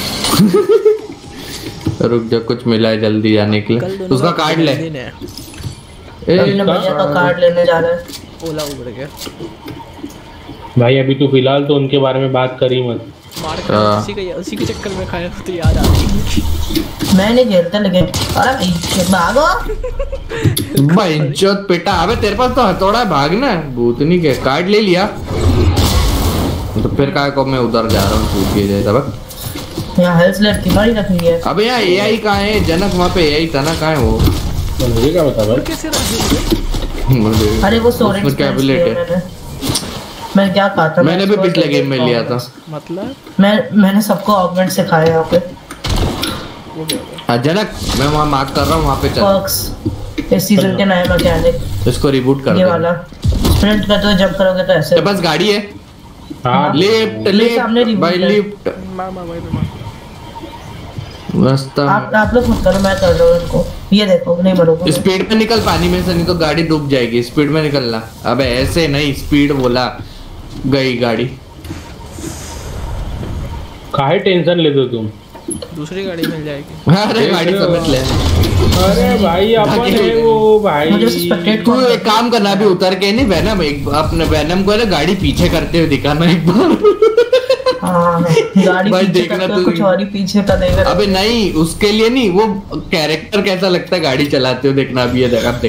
पता। रुक जा, कुछ मिला है जल्दी जाने के लिए। उसका कार्ड ले। अपने भैया का कार्ड लेने जा रहे हैं। ओला उड़ गया भाई। अभी तो फिलहाल तो उनके बारे में बात करी मत। मार कर उसी के चक्कर में खाया तो याद आ गई। मैं नहीं खेलता लेकिन अरे भाई भागो भाई इज्जत बेटा। अबे तेरे पास तो हथौड़ा है, भागना। भूतनी के कार्ड ले लिया तो फिर काय को मैं उधर जा रहा हूँ पूछ के जाए तब। यहाँ हेल्थ स्लेट तुम्हारी रखी है। अबे यहाँ एआई कहाँ है? जनक वहाँ पे एआई था ना, कहाँ है वो? मुझे क्या बता भाई? कैसे रख अरे वो स्टोरेज कैबिनेट है। मैं क्या कहा था? मैंने भी पिछले गेम में लिया था। मतलब मैंने सबको ऑगमेंट सिखाया यहाँ पे। जनक मैं वहाँ मार्क कर रहा हूँ, वहाँ पे चल। पर्क्स इस सीजन के नए मैकेनिक। इसको रिबूट कर ये दे। वाला स्प्रिंट करते हुए जंप करोगे तो ऐसे। तेरे पास गाड़ी है? हाँ लिफ्ट सामने लिफ्ट reboot भाई है। लिफ्ट। रास्ता आप लोग खुद करो, मैं कर रहा हूँ इनको। ये देखो नहीं मरोगे। स्पीड में निकल पानी में से, नहीं तो गाड़ी डूब जाएगी। स्पीड में निकलना। अबे ऐसे नहीं, स्पीड बोला। गई गाड़ी। काहे टेंशन ले दो तुम? दूसरी गाड़ी मिल जाएगी। अरे गाड़ी समझ ले। अरे भाई अपन है वो भाई। मुझे स्पेक्टेट तू एक काम करना, अभी उतर के नहीं वैनम, एक अपने वैनम को ना गाड़ी पीछे करते हुए दिखाना एक बार। हाँ गाड़ी भाई पीछे देखना करते तू। हुए कुछ और ही पीछे का देगा। अबे नहीं, उसके लिए नहीं, वो कैरेक्टर कैसा लगता है गाड़ी चलाते हो देखना। अभी ये देख, अब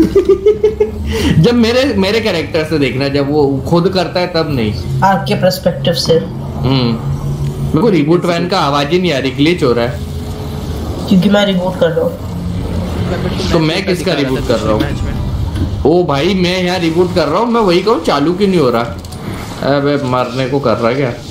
देख। जब मेरे कैरेक्टर से देखना, जब वो खुद करता है तब नहीं। आपके पर्सपेक्टिव से। मेरे को रिबूट वैन का आवाज ही नहीं आ रही, ग्लिच हो रहा है। क्योंकि मैं रिबूट कर रहा हूँ। तो मैं किसका रिबूट कर रहा हूँ? ओ भाई मैं यहाँ रिबूट कर रहा हूँ, मैं वही कहूँ चालू क्यों नहीं हो रहा? अबे मरने को कर रहा क्या?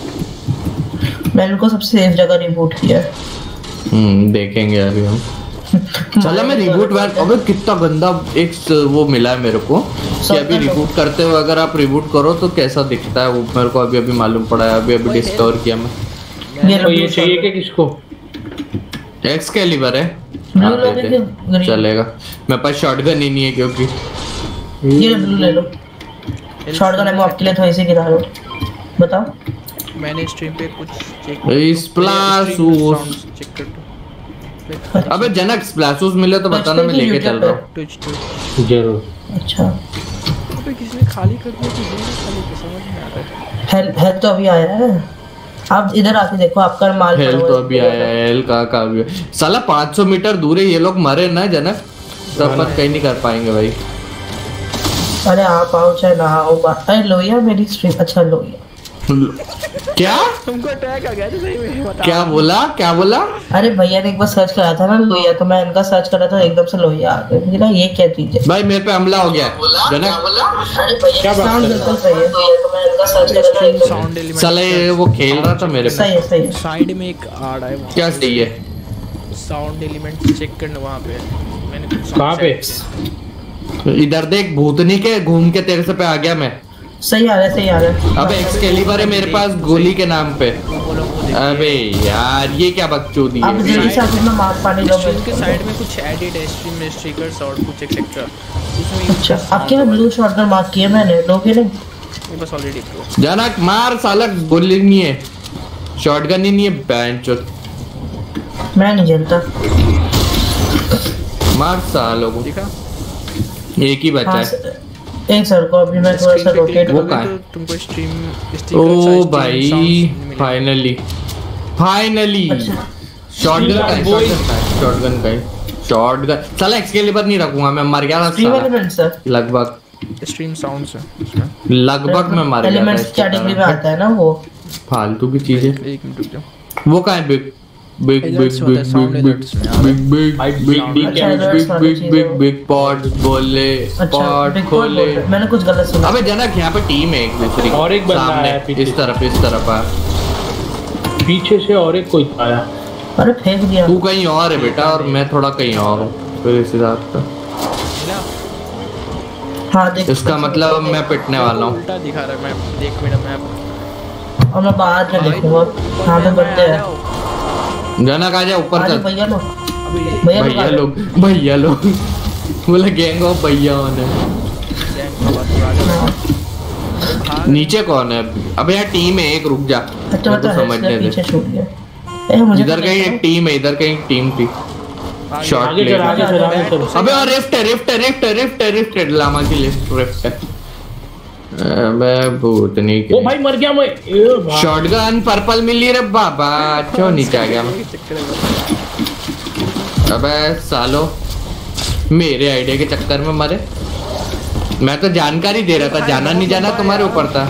मैंने उनको सबसे सेफ जगह रिबूट किया है। देखेंगे अभी हम। चला मैं रिबूट वैन। अबे कितना गंदा एक वो मिला है मेरे को कि अभी रिबूट करते हुए अगर आप रिबूट करो तो कैसा दिखता है वो मेरे को अभी मालूम पड़ा है। अभी डिस्कवर किया मैं। तो ये चाहिए कि किसको? एक्सकैलिबर है। ब्लू हाँ, दे लोगे दे। क्या? ग्रीन। चलेगा। मेरे पास शॉटगन ही नहीं है क्योंकि ये ब्लू ले लो। शॉटगन एमो आपके लिए तो ऐसे गिरा रहा हूँ। बताओ। मैंने स्ट्रीम पे कुछ चेक स्प्लाशूस चेक कर दो। अबे जनक स्प्लाशूस मिले तो बताना, मैं लेके चल रहा हूँ। ट्विच जरूर। अच्छा अबे किसी ने खाली कर दिया कि ये खाली के समझ नहीं आ रहा है। हेल्थ तो अभी आया है। आप इधर आके देखो आपका माल पड़ा हेल हुआ तो है। अभी आया है। हेल का भी साला 500 मीटर दूर है। ये लोग मरे ना जनक, तब पर कहीं नहीं कर पाएंगे भाई। अरे आप आओ चाहे ना आओ बात। अरे लोहिया मेरी स्ट्रीम। अच्छा लोहिया क्या तुमको अटैक आ गया सही में? बता। क्या बोला? क्या बोला? अरे भैया ने एक बार सर्च करा था ना लोहिया, तो मैं इनका सर्च करा था एकदम से लोहिया आ गया। मुझे लगा ये क्या चीज है। भाई मेरे पे हमला हो गया जनक। अरे भैया साउंड बिल्कुल सही है। तो मैं इनका सर्च करा था एकदम। साउंड एलिमेंट साला ये वो खेल रहा था मेरे सही पे। है सही है। साइड में एक आड़ है वहाँ। क्या सही है? साउंड एलिमेंट चेक करना वहाँ पे। मैंने कुछ कहाँ पे? इधर देख, भूतनी के घूम के तेरे से पे आ गया मैं। सही आ रहा है सही आ रहा है। अबे एक्सकैलिबर है मेरे पास गोली के नाम पे। अबे यार ये क्या बकचोदी आप जल्दी है? से आके ना मार पानी लो। स्ट्रीम के साइड में कुछ एडिट है, स्ट्रीम में स्टिकर्स और कुछ एक्सेट्रा उसमें। अच्छा आपके में ब्लू शॉटगन मार्क किया मैंने। लोगे नहीं? मेरे पास ऑलरेडी प्रो। जनक मार साला, गोली नहीं है, शॉटगन ही नहीं है। बैंचो मैं नहीं जलता। मार सालों को। दिखा एक ही बचा हाँ, है। एक सर को अभी मैं थोड़ा सा रोटेट। वो कहाँ है? तुमको स्ट्रीम ओ भाई फाइनली अच्छा। शॉटगन का शॉटगन का शॉटगन साला एक्सकैलिबर नहीं रखूंगा मैं। मर गया था स्ट्रीम साला। Element sir. लगभग स्ट्रीम साउंड्स है उसमें। लगभग मैं मर गया था एलिमेंट्स इसके कैटेगरी में कारण। आता है ना वो। फालतू की चीजें। एक मिनट रुक जाओ। वो कहाँ है? बिग बिग बिग Alerts होता है, बिग sound बिग alerts में आ रहा है। बिग बिग भाई बिग big बिग अच्छा, बिग alerts वाली बिग चीज़ बिग है वो। बिग पॉट बोले अच्छा पॉट बिग बॉल खोले। बोल रहे। मैंने कुछ गलत सुना। अबे जनक यहाँ पे टीम है एक दूसरी और एक बंदा सामने, आया पीछे। इस तरफ आ। पीछे से और एक कोई आया। अरे फेंक दिया। तू कहीं और है बेटा और मैं थोड़ा कहीं और हूँ। फिर इस हिसाब से मिला? हाँ देख। इसका मतलब अब मैं पिटने वाला हूँ। उल्टा दिखा रहा है मैप। देख मेरा मैप। और मैं बाहर में देखूंगा। हाँ तो बंदे हैं। जनक आ जा ऊपर अरे चल। भैया लो। अभी भैया भैया लोग बोला गैंग ऑफ भैया होने। नीचे कौन है? अबे यार टीम है एक, रुक जा अच्छा मेरे को मतलब समझने दे। पीछे छूट गया। ए मुझे इधर कहीं एक टीम है, इधर कहीं एक टीम थी। शॉट आगे प्ले। चल आगे चल आगे चल। अबे और रिफ्ट है लामा की लिफ्ट रिफ्ट है। मैं भूतनी ओ भाई मर गया मैं। शॉटगन पर्पल मिली रे बाबा, क्यों नीचे आ गया मैं? अबे सालो मेरे आइडिया के चक्कर में मरे। मैं तो जानकारी दे रहा था, जाना नहीं जाना तुम्हारे ऊपर था,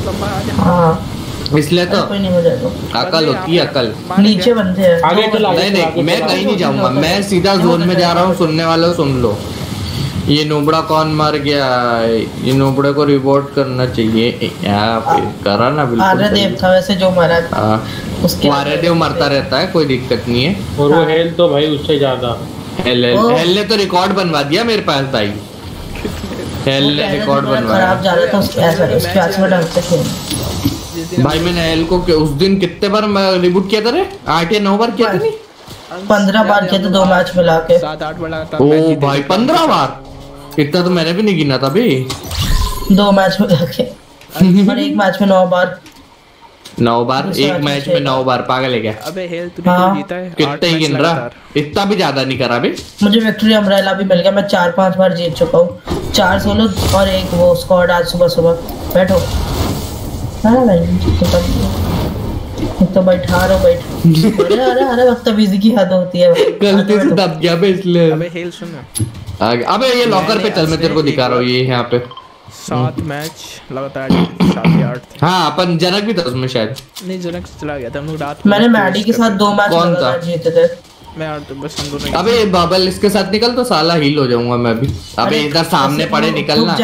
इसलिए तो अकल होती है अकल। नीचे बंदे हैं। आगे चल आगे नहीं मैं कहीं नहीं जाऊंगा, मैं सीधा जोन में जा रहा हूँ। सुनने वालों सुन लो, ये नोबड़ा कौन मर गया? ये नोबड़े को रिपोर्ट करना चाहिए। यहाँ पे करा ना बिल्कुल। आर्यदेव था वैसे जो मरा था। उसके आर्यदेव मरता रहता है, कोई दिक्कत नहीं है। और वो हेल्थ तो भाई उससे ज्यादा। हेल ने तो रिकॉर्ड बनवा दिया मेरे पास भाई। हेल ने रिकॉर्ड बनवाया। खराब जा रहा था उसके आस में ढंग से खेल। भाई मैंने हेल को उस दिन कितने बार रिबूट किया था रे? 8 या 9 बार किया था? नहीं 15 बार किया था 2 मैच मिला के। 7-8 बार लगातार। ओ भाई 15 बार, इतना तो मैंने भी नहीं गिना था भाई। 2 मैच में जाके और एक मैच में 9 बार। 9 बार एक मैच में 9 बार, पागल है क्या? अबे हेल तूने क्यों जीता है? कितने ही गिन रहा? इतना भी ज्यादा नहीं करा बे। मुझे विक्ट्री अम्ब्रेला भी मिल गया। मैं 4-5 बार जीत चुका हूँ, 4 सोलो और एक वो स्क्वाड। आज सुबह बैठो। हाँ भाई तो बैठा रहा बैठ। अरे बदतमीजी की हद होती है। गलती से दब गया बे इसलिए। अबे हेल सुन ना। अबे ये लॉकर पे चल, मैं तेरे को दिखा रहा हूँ। ये यहाँ पे 7 मैच लगातार 7 या 8 थे। हाँ अपन जनक भी था उसमें शायद। नहीं जनक चला गया था, हम लोग रात में। मैंने मैडी के साथ 2 मैच लगातार जीते थे। मैं और तो बस हम दोनों। अबे बाबल इसके साथ निकल तो साला हील हो जाऊंगा मैं भी। अबे इधर सामने पड़े निकलना।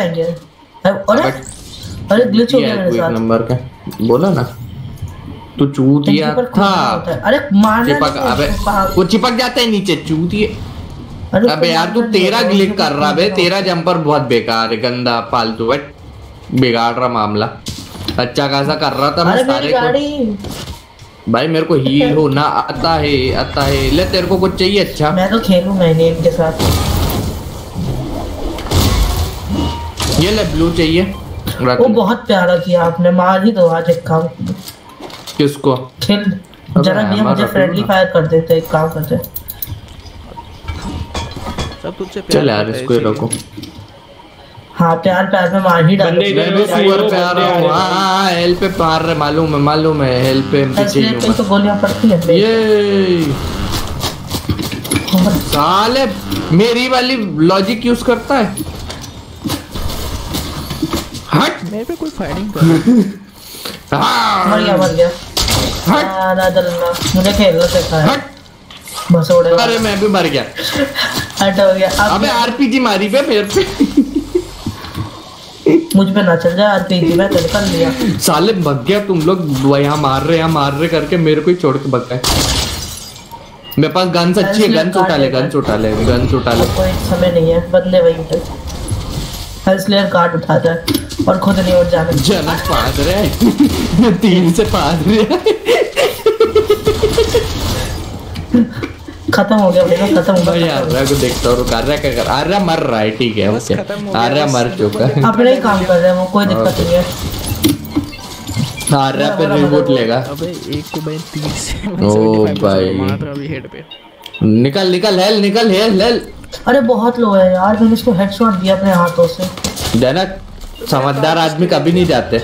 अरे ग्लिच हो गया मेरे साथ। नंबर का बोला ना तू चूतिया था। अरे मारना चिपक, अबे वो चिपक जाते हैं नीचे चूतिए। अबे यार तू तेरा ग्लिच कर रहा बे, तेरा जंपर बहुत बेकार है, गंदा फालतू है, बिगाड़ रहा मामला। अच्छा खासा कर रहा था मैं सारे को। भाई मेरे को हील होना आता है। ले तेरे को कुछ चाहिए? अच्छा मैं तो खेलूंगा नहीं इनके साथ। ये ले ब्लू चाहिए। वो बहुत प्यारा किया आपने, मार ही दो आज एक काम। किसको? खेल जरा भी मुझे फ्रेंडली फायर कर देते, एक काम करते। सब तुझसे चल यार इसको ही रखो। हाँ प्यार में मार ही डालो। मैं भी सुअर पे आ रहा हूँ। हाँ हेल पे मार रहे, मालूम है हेल पे पीछे ही हूँ। तो गोलियां पड़ती हैं। ये साले मेरी वाली लॉजिक यूज करता है। हट मेरे पे कोई फायरिंग कर। मर गया। मुझे खेलना सिखा है। बस उड़े। अरे मैं भी मर गया। हट हो गया। अबे आरपीजी मारी पे मेरे पे। मुझ पे ना चल जाए आरपीजी, मैं तेरे कर लिया। साले भग गया तुम लोग। यहाँ मार रहे करके मेरे को ही छोड़ के भग गए। मेरे पास गन्स अच्छी है, गन्स उठा ले। कोई समय नहीं है, बंदे वहीं पे हेल्थ कार्ड उठाता है और खुद नहीं उठ जाना। जनक पाद रहे 3 से पाद रहे। खत्म हो गया भाई, खत्म हो गया। आर्या को देखता हूँ, आर्या क्या कर। आर्या मर रहा है, ठीक है ओके। आर्या मर चुका है, अपने ही काम कर रहे हैं वो, कोई दिक्कत नहीं है। आर्या पे रिबूट लेगा। अबे एक को भाई 30 से ओ भाई मार रहा अभी हेड पे। निकल हेल। अरे बहुत लो है यार, मैंने इसको हेडशॉट दिया अपने हाथों से। जनक समझदार आदमी कभी नहीं जाते।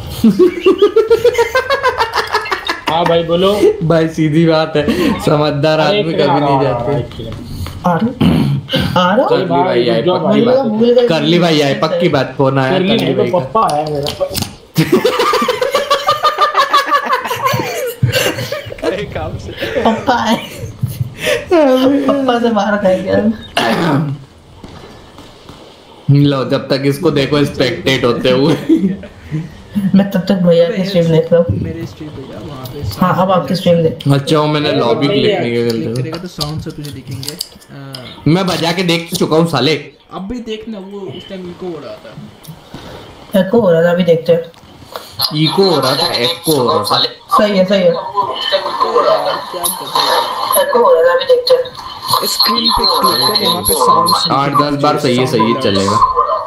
हाँ भाई बोलो भाई, सीधी बात है, समझदार आदमी कभी नहीं जाते। कर ली भाई आई पक्की बात। फोन आया पप्पा आया मेरा। पप्पा है, पप्पा से बाहर खाएंगे। लो जब तक इसको देखो स्पेक्टेट होते हुए। मैं तब तक भैया की स्ट्रीम देख रहा हूँ। मेरी स्ट्रीम भैया वहाँ पे। हाँ अब आपकी स्ट्रीम देख। अच्छा मैंने लॉबी क्लिक नहीं करेगा तो साउंड से तुझे दिखेंगे। मैं बजा के देख चुका हूँ साले। अब भी देखना, वो उस टाइम इको हो रहा था। एको हो रहा था, अभी देखते हैं। इको हो रहा था, एको हो रहा था। सही है। एको हो रहा था, अभी देखते हैं। स्क्रीन पे क्लिक कर, वहाँ पे साउंड 8-10 बार सही है चलेगा।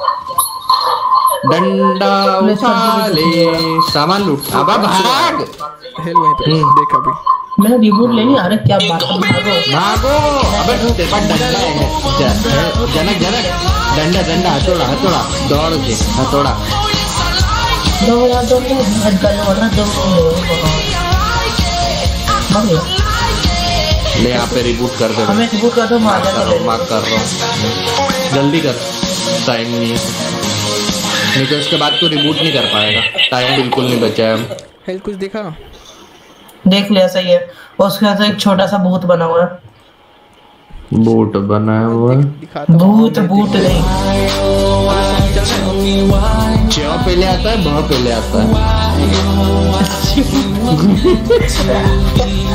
डंडा उठा ले, सामान लूट। अब भाग हेल वहीं पे देख। अभी मैं रिबूट लेनी आ रहा, क्या बात है। भागो। अबे तेरे पास डंडा है। जनक डंडा हथौड़ा दौड़ के हथौड़ा। दो यार दो गन वाला दो ले यहाँ पे रिबूट कर दे भाई। हमें रिबूट कर दो मार मार्क कर रहा हूँ, जल्दी कर, टाइम नहीं है, नहीं तो इसके बाद तू रिबूट नहीं कर पाएगा, टाइम बिल्कुल नहीं बचा है। हेल्थ कुछ देखा? देख लिया, सही है। उसके बाद एक छोटा सा भूत बना हुआ है, बूट बना हुआ है, भूत भूत नहीं, च पहले आता है, भ पहले आता है।